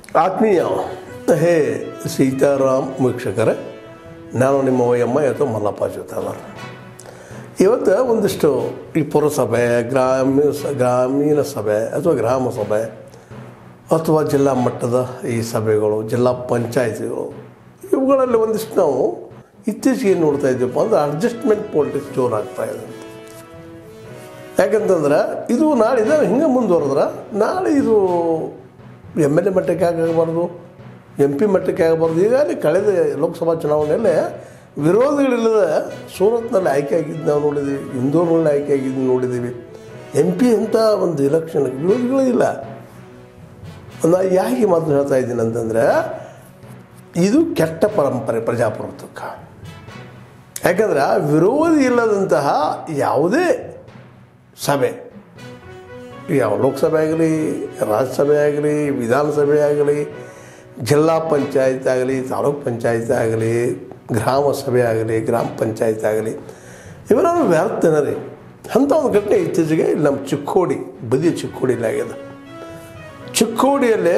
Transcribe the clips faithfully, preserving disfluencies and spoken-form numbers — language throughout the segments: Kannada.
ಆತ್ಮೀಯ ಹೇ ಸೀತಾರಾಮ್ ವೀಕ್ಷಕರೇ, ನಾನು ನಿಮ್ಮ ಎಮ್ಮ ಅಥವಾ ಮಲ್ಲಪ್ಪ ಜೊತೆದಾರ. ಇವತ್ತು ಒಂದಿಷ್ಟು ಈ ಪುರಸಭೆ, ಗ್ರಾಮೀಣ ಗ್ರಾಮೀಣ ಸಭೆ ಅಥವಾ ಗ್ರಾಮ ಸಭೆ ಅಥವಾ ಜಿಲ್ಲಾ ಮಟ್ಟದ ಈ ಸಭೆಗಳು, ಜಿಲ್ಲಾ ಪಂಚಾಯಿತಿಗಳು, ಇವುಗಳಲ್ಲಿ ಒಂದಿಷ್ಟು ನಾವು ಇತ್ತೀಚೆಗೆ ಏನು ನೋಡ್ತಾ ಇದ್ದೀವಪ್ಪ ಅಂದರೆ ಅಡ್ಜಸ್ಟ್ಮೆಂಟ್ ಪಾಲಿಟಿಕ್ಸ್ ಜೋರಾಗ್ತಾ ಇದೆ ಅಂತ. ಯಾಕಂತಂದ್ರೆ ಇದು ನಾಳೆ ಇದು ಹಿಂಗೆ ಮುಂದುವರೆದ್ರೆ ನಾಳೆ ಇದು ಎಮ್ ಎಲ್ ಎ ಮಟ್ಟಕ್ಕೆ ಆಗಬಾರ್ದು, ಎಂ ಪಿ ಮಟ್ಟಕ್ಕೆ ಆಗಬಾರ್ದು. ಈಗಾಗಲೇ ಕಳೆದ ಲೋಕಸಭಾ ಚುನಾವಣೆಯಲ್ಲೇ ವಿರೋಧಿಗಳಿಲ್ಲದ ಸೂರತ್ನಲ್ಲಿ ಆಯ್ಕೆ ಆಗಿದ್ದು ನಾವು ನೋಡಿದ್ದೀವಿ, ಇಂದೋರ್ನಲ್ಲಿ ಆಯ್ಕೆ ಆಗಿದ್ದು ನೋಡಿದ್ದೀವಿ. ಎಂ ಪಿ ಅಂತ ಒಂದು ಎಲೆಕ್ಷನ್ ವಿರೋಧಿಗಳೇ ಇಲ್ಲ. ನಾನು ಯಾಕೆ ಮಾತು ಹೇಳ್ತಾ ಇದ್ದೀನಿ ಅಂತಂದರೆ, ಇದು ಕೆಟ್ಟ ಪರಂಪರೆ ಪ್ರಜಾಪ್ರಭುತ್ವಕ್ಕೆ. ಯಾಕಂದ್ರೆ ವಿರೋಧಿ ಇಲ್ಲದಂತಹ ಯಾವುದೇ ಸಭೆ, ಯಾವ ಲೋಕಸಭೆ ಆಗಲಿ, ರಾಜ್ಯಸಭೆ ಆಗಲಿ, ವಿಧಾನಸಭೆ ಆಗಲಿ, ಜಿಲ್ಲಾ ಪಂಚಾಯತ್ ಆಗಲಿ, ತಾಲೂಕು ಪಂಚಾಯತ್ ಆಗಲಿ, ಗ್ರಾಮ ಸಭೆ ಆಗಲಿ, ಗ್ರಾಮ ಪಂಚಾಯತ್ ಆಗಲಿ, ಇವೆಲ್ಲರೂ ವ್ಯಾಪ್ತನ ರೀ. ಅಂಥ ಒಂದು ಘಟನೆ ಇತ್ತೀಚೆಗೆ ಇಲ್ಲಿ ನಮ್ಮ ಚಿಕ್ಕೋಡಿ, ಬದಿಯ ಚಿಕ್ಕೋಡಿಯಲ್ಲಿ ಆಗಿದೆ. ಚಿಕ್ಕೋಡಿಯಲ್ಲೇ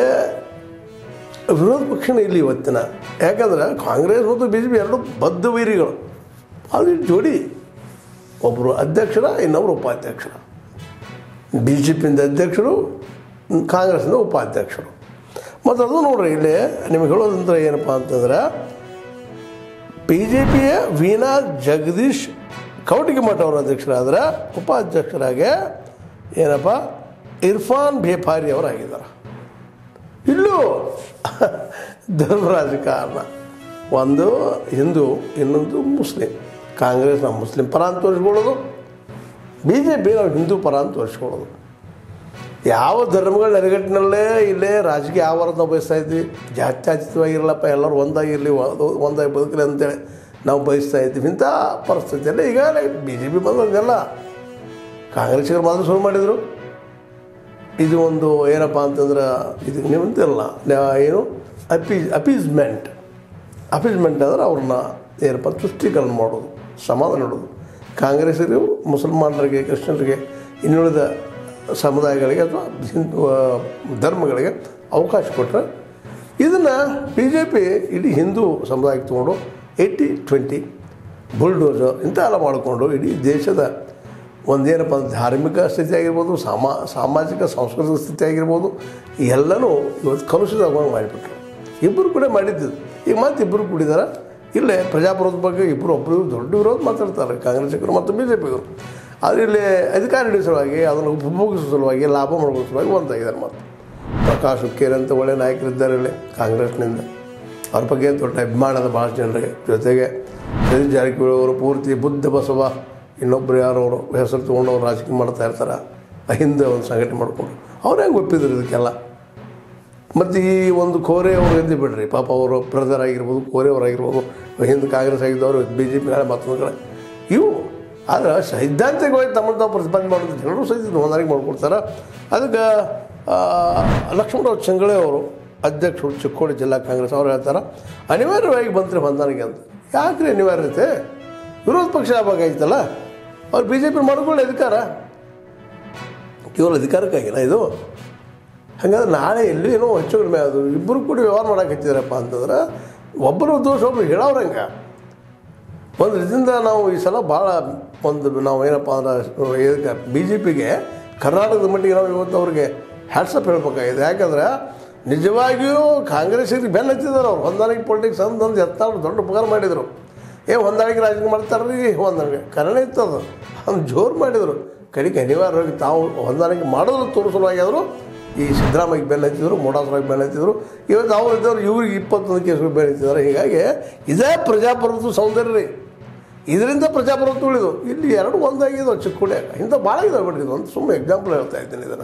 ವಿರೋಧ ಪಕ್ಷನೇ ಇಲ್ಲಿ ಇವತ್ತಿನ. ಯಾಕಂದ್ರೆ ಕಾಂಗ್ರೆಸ್ ಮತ್ತು ಬಿ ಜೆ ಪಿ ಎರಡು ಬದ್ಧ ವೈರಿಗಳು. ಅದು ಜೋಡಿ, ಒಬ್ಬರು ಅಧ್ಯಕ್ಷರ, ಇನ್ನೊಬ್ಬರು ಉಪಾಧ್ಯಕ್ಷರ. ಬಿ ಜೆ ಪಿಯಿಂದ ಅಧ್ಯಕ್ಷರು, ಕಾಂಗ್ರೆಸ್ಸಿಂದ ಉಪಾಧ್ಯಕ್ಷರು. ಮತ್ತು ಅದು ನೋಡ್ರಿ, ಇಲ್ಲಿ ನಿಮಗೆ ಹೇಳೋದಂದ್ರೆ ಏನಪ್ಪ ಅಂತಂದ್ರೆ, ಬಿ ಜೆ ಪಿಯ ವೀಣಾ ಜಗದೀಶ್ ಕೌಟಿಗಿಮಠ ಅವರ ಅಧ್ಯಕ್ಷರಾದರೆ, ಉಪಾಧ್ಯಕ್ಷರಾಗಿ ಏನಪ್ಪ ಇರ್ಫಾನ್ ಬೇಪಾರಿ ಅವರಾಗಿದ್ದಾರೆ. ಇಲ್ಲೂ ಧರ್ಮ ರಾಜಕಾರಣ, ಒಂದು ಹಿಂದೂ, ಇನ್ನೊಂದು ಮುಸ್ಲಿಂ. ಕಾಂಗ್ರೆಸ್ ನಾವು ಮುಸ್ಲಿಂ ಪರ ಅಂತ ತೋರಿಸ್ಕೊಳ್ಳೋದು, ಬಿ ಜೆ ಪಿ ನಾವು ಹಿಂದೂ ಪರ ಅಂತ ತೋರಿಸ್ಕೊಳ್ಳೋದು. ಯಾವ ಧರ್ಮಗಳ ನೆರಗಟ್ಟಿನಲ್ಲೇ ಇಲ್ಲೇ ರಾಜಕೀಯ ಆವರಣ ನಾವು ಬಯಸ್ತಾ ಇದ್ವಿ. ಜಾತ್ಯತೀತವಾಗಿರಲಪ್ಪ, ಎಲ್ಲರೂ ಒಂದಾಗಿರಲಿ, ಒಂದಾಗಿ ಬದುಕಲಿ ಅಂತೇಳಿ ನಾವು ಬಯಸ್ತಾ ಇದ್ವಿ. ಇಂಥ ಪರಿಸ್ಥಿತಿಯಲ್ಲೇ ಈಗಾಗಲೇ ಬಿ ಜೆ ಪಿ ಬಂದಲ್ಲ, ಕಾಂಗ್ರೆಸ್ಸಿಗರು ಮಾತ್ರ ಶುರು ಮಾಡಿದರು. ಇದು ಒಂದು ಏನಪ್ಪ ಅಂತಂದ್ರೆ, ಇದು ನೀವು ಅಂತಿರಲ್ಲ ಏನು ಅಪೀಸ್ ಅಪೀಸ್ಮೆಂಟ್ ಅಪೀಸ್ಮೆಂಟ್ ಅಂದರೆ ಅವ್ರನ್ನ ಏನಪ್ಪ ತುಷ್ಟೀಕರಣ ಮಾಡೋದು, ಸಮಾಧಾನ ನೋಡೋದು. ಕಾಂಗ್ರೆಸ್ಸಿಗರು ಮುಸಲ್ಮಾನರಿಗೆ, ಕ್ರಿಶ್ಚಿಯನ್ರಿಗೆ, ಇನ್ನುಳಿದ ಸಮುದಾಯಗಳಿಗೆ ಅಥವಾ ಹಿಂದೂ ಧರ್ಮಗಳಿಗೆ ಅವಕಾಶ ಕೊಟ್ಟರೆ, ಇದನ್ನು ಬಿ ಜೆ ಪಿ ಇಡೀ ಹಿಂದೂ ಸಮುದಾಯಕ್ಕೆ ತೊಗೊಂಡು ಏಯ್ಟಿ ಟ್ವೆಂಟಿ ಬುಲ್ಡೋಸರ್ ಇಂಥ ಎಲ್ಲ ಮಾಡಿಕೊಂಡು ಇಡೀ ದೇಶದ ಒಂದೇನಪ್ಪ ಅಂದ್ರೆ ಧಾರ್ಮಿಕ ಸ್ಥಿತಿ ಆಗಿರ್ಬೋದು, ಸಾಮಾ ಸಾಮಾಜಿಕ ಸಾಂಸ್ಕೃತಿಕ ಸ್ಥಿತಿ ಆಗಿರ್ಬೋದು, ಎಲ್ಲನೂ ಇವತ್ತು ಕಲುಷಿತವಾಗಿ ಮಾಡಿಬಿಟ್ರು. ಇಬ್ಬರು ಕೂಡ ಮಾಡಿದ್ದು. ಈಗ ಮತ್ತೆ ಇಬ್ಬರು ಕೂಡಿದಾರೆ. ಇಲ್ಲೇ ಪ್ರಜಾಪ್ರಭುತ್ವ ಬಗ್ಗೆ ಇಬ್ಬರು ಒಬ್ಬರು ದೊಡ್ಡ ವಿರೋಧ ಮಾತಾಡ್ತಾರೆ, ಕಾಂಗ್ರೆಸ್ಸಿಗರು ಮತ್ತು ಬಿ ಜೆ ಪಿಗರು. ಆದರೆ ಇಲ್ಲಿ ಅಧಿಕಾರ ಹಿಡಿಯೋ ಸಲುವಾಗಿ, ಅದನ್ನು ಉಪಭೋಗಿಸೋ ಸಲುವಾಗಿ, ಲಾಭ ಮಾಡ್ಕೋ ಸಲುವಾಗಿ ಒಂದಾಗಿದ್ದಾರೆ. ಮತ್ತು ಪ್ರಕಾಶ್ ಹುಕ್ಕೇರಿ ಅಂತ ಒಳ್ಳೆಯ ನಾಯಕರಿದ್ದಾರೆ ಇಲ್ಲಿ ಕಾಂಗ್ರೆಸ್ನಿಂದ. ಅವ್ರ ಬಗ್ಗೆ ದೊಡ್ಡ ಅಭಿಮಾನದ ಭಾಳ ಜನರಿಗೆ. ಜೊತೆಗೆ ಸತೀಶ್ ಜಾರಕಿಹೊಳಿ ಅವರು ಪೂರ್ತಿ ಬುದ್ಧ ಬಸವ, ಇನ್ನೊಬ್ಬರು ಯಾರವರು ಹೆಸರು ತೊಗೊಂಡು ಅವ್ರು ರಾಜಕೀಯ ಮಾಡ್ತಾ ಇರ್ತಾರೆ. ಹಿಂದೆ ಒಂದು ಸಂಘಟನೆ ಮಾಡಿಕೊಂಡು ಅವ್ರು ಹೆಂಗೆ ಒಪ್ಪಿದ್ರು ಇದಕ್ಕೆಲ್ಲ. ಮತ್ತು ಈ ಒಂದು ಕೋರೆ ಅವ್ರು ಎಂದು ಬಿಡ್ರಿ, ಪಾಪ ಅವರು ಬ್ರದರ್ ಆಗಿರ್ಬೋದು, ಕೋರೆ ಅವರಾಗಿರ್ಬೋದು, ಹಿಂದೆ ಕಾಂಗ್ರೆಸ್ ಆಗಿದ್ದವರು ಬಿ ಜೆ ಪಿ ನಾಳೆ ಮತ್ತೊಂದು ಕಡೆ ಇವು. ಆದರೆ ಸೈದ್ಧಾಂತಿಕವಾಗಿ ತಮ್ಮನ್ನು ತಾವು ಪ್ರತಿಪಾದನೆ ಮಾಡೋದು ಜನರು ಸಹಿತ ಹೊಂದಾಣಿಕೆ ಮಾಡ್ಕೊಡ್ತಾರೆ. ಅದಕ್ಕೆ ಲಕ್ಷ್ಮಣರಾವ್ ಚಂಗಳೆ ಅವರು ಅಧ್ಯಕ್ಷರು ಚಿಕ್ಕೋಡಿ ಜಿಲ್ಲಾ ಕಾಂಗ್ರೆಸ್ ಅವ್ರು ಹೇಳ್ತಾರೆ, ಅನಿವಾರ್ಯವಾಗಿ ಬಂದರೆ ಹೊಂದಾಣಿಕೆ ಅಂತ. ಯಾಕ್ರಿ ಅನಿವಾರ್ಯತೆ? ವಿರೋಧ ಪಕ್ಷ ಆಗೋಂಗಾಯ್ತಲ್ಲ, ಅವ್ರು ಬಿ ಜೆ ಪಿ ಮಾಡ್ಕೊಳ್ಳಿ ಅಧಿಕಾರ. ಕೇವಲ ಅಧಿಕಾರಕ್ಕಾಗಿಲ್ಲ ಇದು. ಹಾಗಾದ್ರೆ ನಾಳೆ ಎಲ್ಲೂ ಏನೋ ಹೆಚ್ಚು ಕಡಿಮೆ ಅದು ಇಬ್ಬರು ಕೂಡ ವ್ಯವಹಾರ ಮಾಡೋಕೆ ಹಚ್ಚಿದಾರಪ್ಪ ಅಂತಂದ್ರೆ, ಒಬ್ಬರು ದೋಷ ಒಬ್ಬರು ಹೇಳೋರಂಗೆ. ಒಂದು ರೀತಿಯಿಂದ ನಾವು ಈ ಸಲ ಭಾಳ ಒಂದು ನಾವು ಏನಪ್ಪ ಅಂದ್ರೆ ಇದಕ್ಕೆ ಬಿ ಜೆ ಪಿಗೆ ಕರ್ನಾಟಕದ ಮಟ್ಟಿಗೆ ನಾವು ಇವತ್ತು ಅವ್ರಿಗೆ ಹ್ಯಾಟ್ಸಪ್ ಹೇಳ್ಬೇಕಾಗಿದೆ. ಯಾಕಂದ್ರೆ ನಿಜವಾಗಿಯೂ ಕಾಂಗ್ರೆಸ್ಸಿಗೆ ಬೆನ್ನು ಹಚ್ಚಿದ್ದಾರೆ ಅವ್ರು. ಹೊಂದಾಣಿಕೆ ಪೊಲಿಟಿಕ್ಸ್ ಅಂತಂದು ಎತ್ತಾಳು ದೊಡ್ಡ ಉಪಕಾರ ಮಾಡಿದರು. ಏ ಹೊಂದಾಣಿಕೆ ರಾಜಕೀಯ ಮಾಡ್ತಾರೆ ರೀ, ಹೊಂದಾಣಿಕೆ ಕನ್ನಡ ಇತ್ತದು, ಅವ್ನು ಜೋರು ಮಾಡಿದರು. ಕಡೆಗೆ ಅನಿವಾರ್ಯವಾಗಿ ತಾವು ಹೊಂದಾಣಿಕೆ ಮಾಡೋದು ತೋರಿಸಲುವಾಗಿ ಆದರೂ ಈ ಸಿದ್ದರಾಮಯ್ಯಗೆ ಬೆನ್ನು ಹಚ್ಚಿದ್ರು, ಮೋಡಾಸರಾಗಿ ಬೆನ್ನು ಹಚ್ಚಿದ್ರು. ಇವತ್ತು ಅವ್ರು ಇದ್ದವ್ರು ಇವ್ರಿಗೆ ಇಪ್ಪತ್ತೊಂದು ಕೇಸ್ಗಳು ಬೆನ್ನು ಹಚ್ಚಿದ್ದಾರೆ. ಹೀಗಾಗಿ ಇದೇ ಪ್ರಜಾಪ್ರಭುತ್ವ ಸೌಂದರ್ಯ ರೀ. ಇದರಿಂದ ಪ್ರಜಾಪ್ರಭುತ್ವ ಉಳಿದು ಇಲ್ಲಿ ಎರಡು ಒಂದಾಗಿದ್ದು ಚಿಕ್ಕೋಡಿಯಾಗ. ಇಂಥ ಭಾಳ ಇದಾವೆ ಬಿಡ್ರಿ. ಇದು ಒಂದು ಸುಮ್ಮನೆ ಎಕ್ಸಾಂಪಲ್ ಹೇಳ್ತಾ ಇದ್ದೀನಿ. ಇದನ್ನು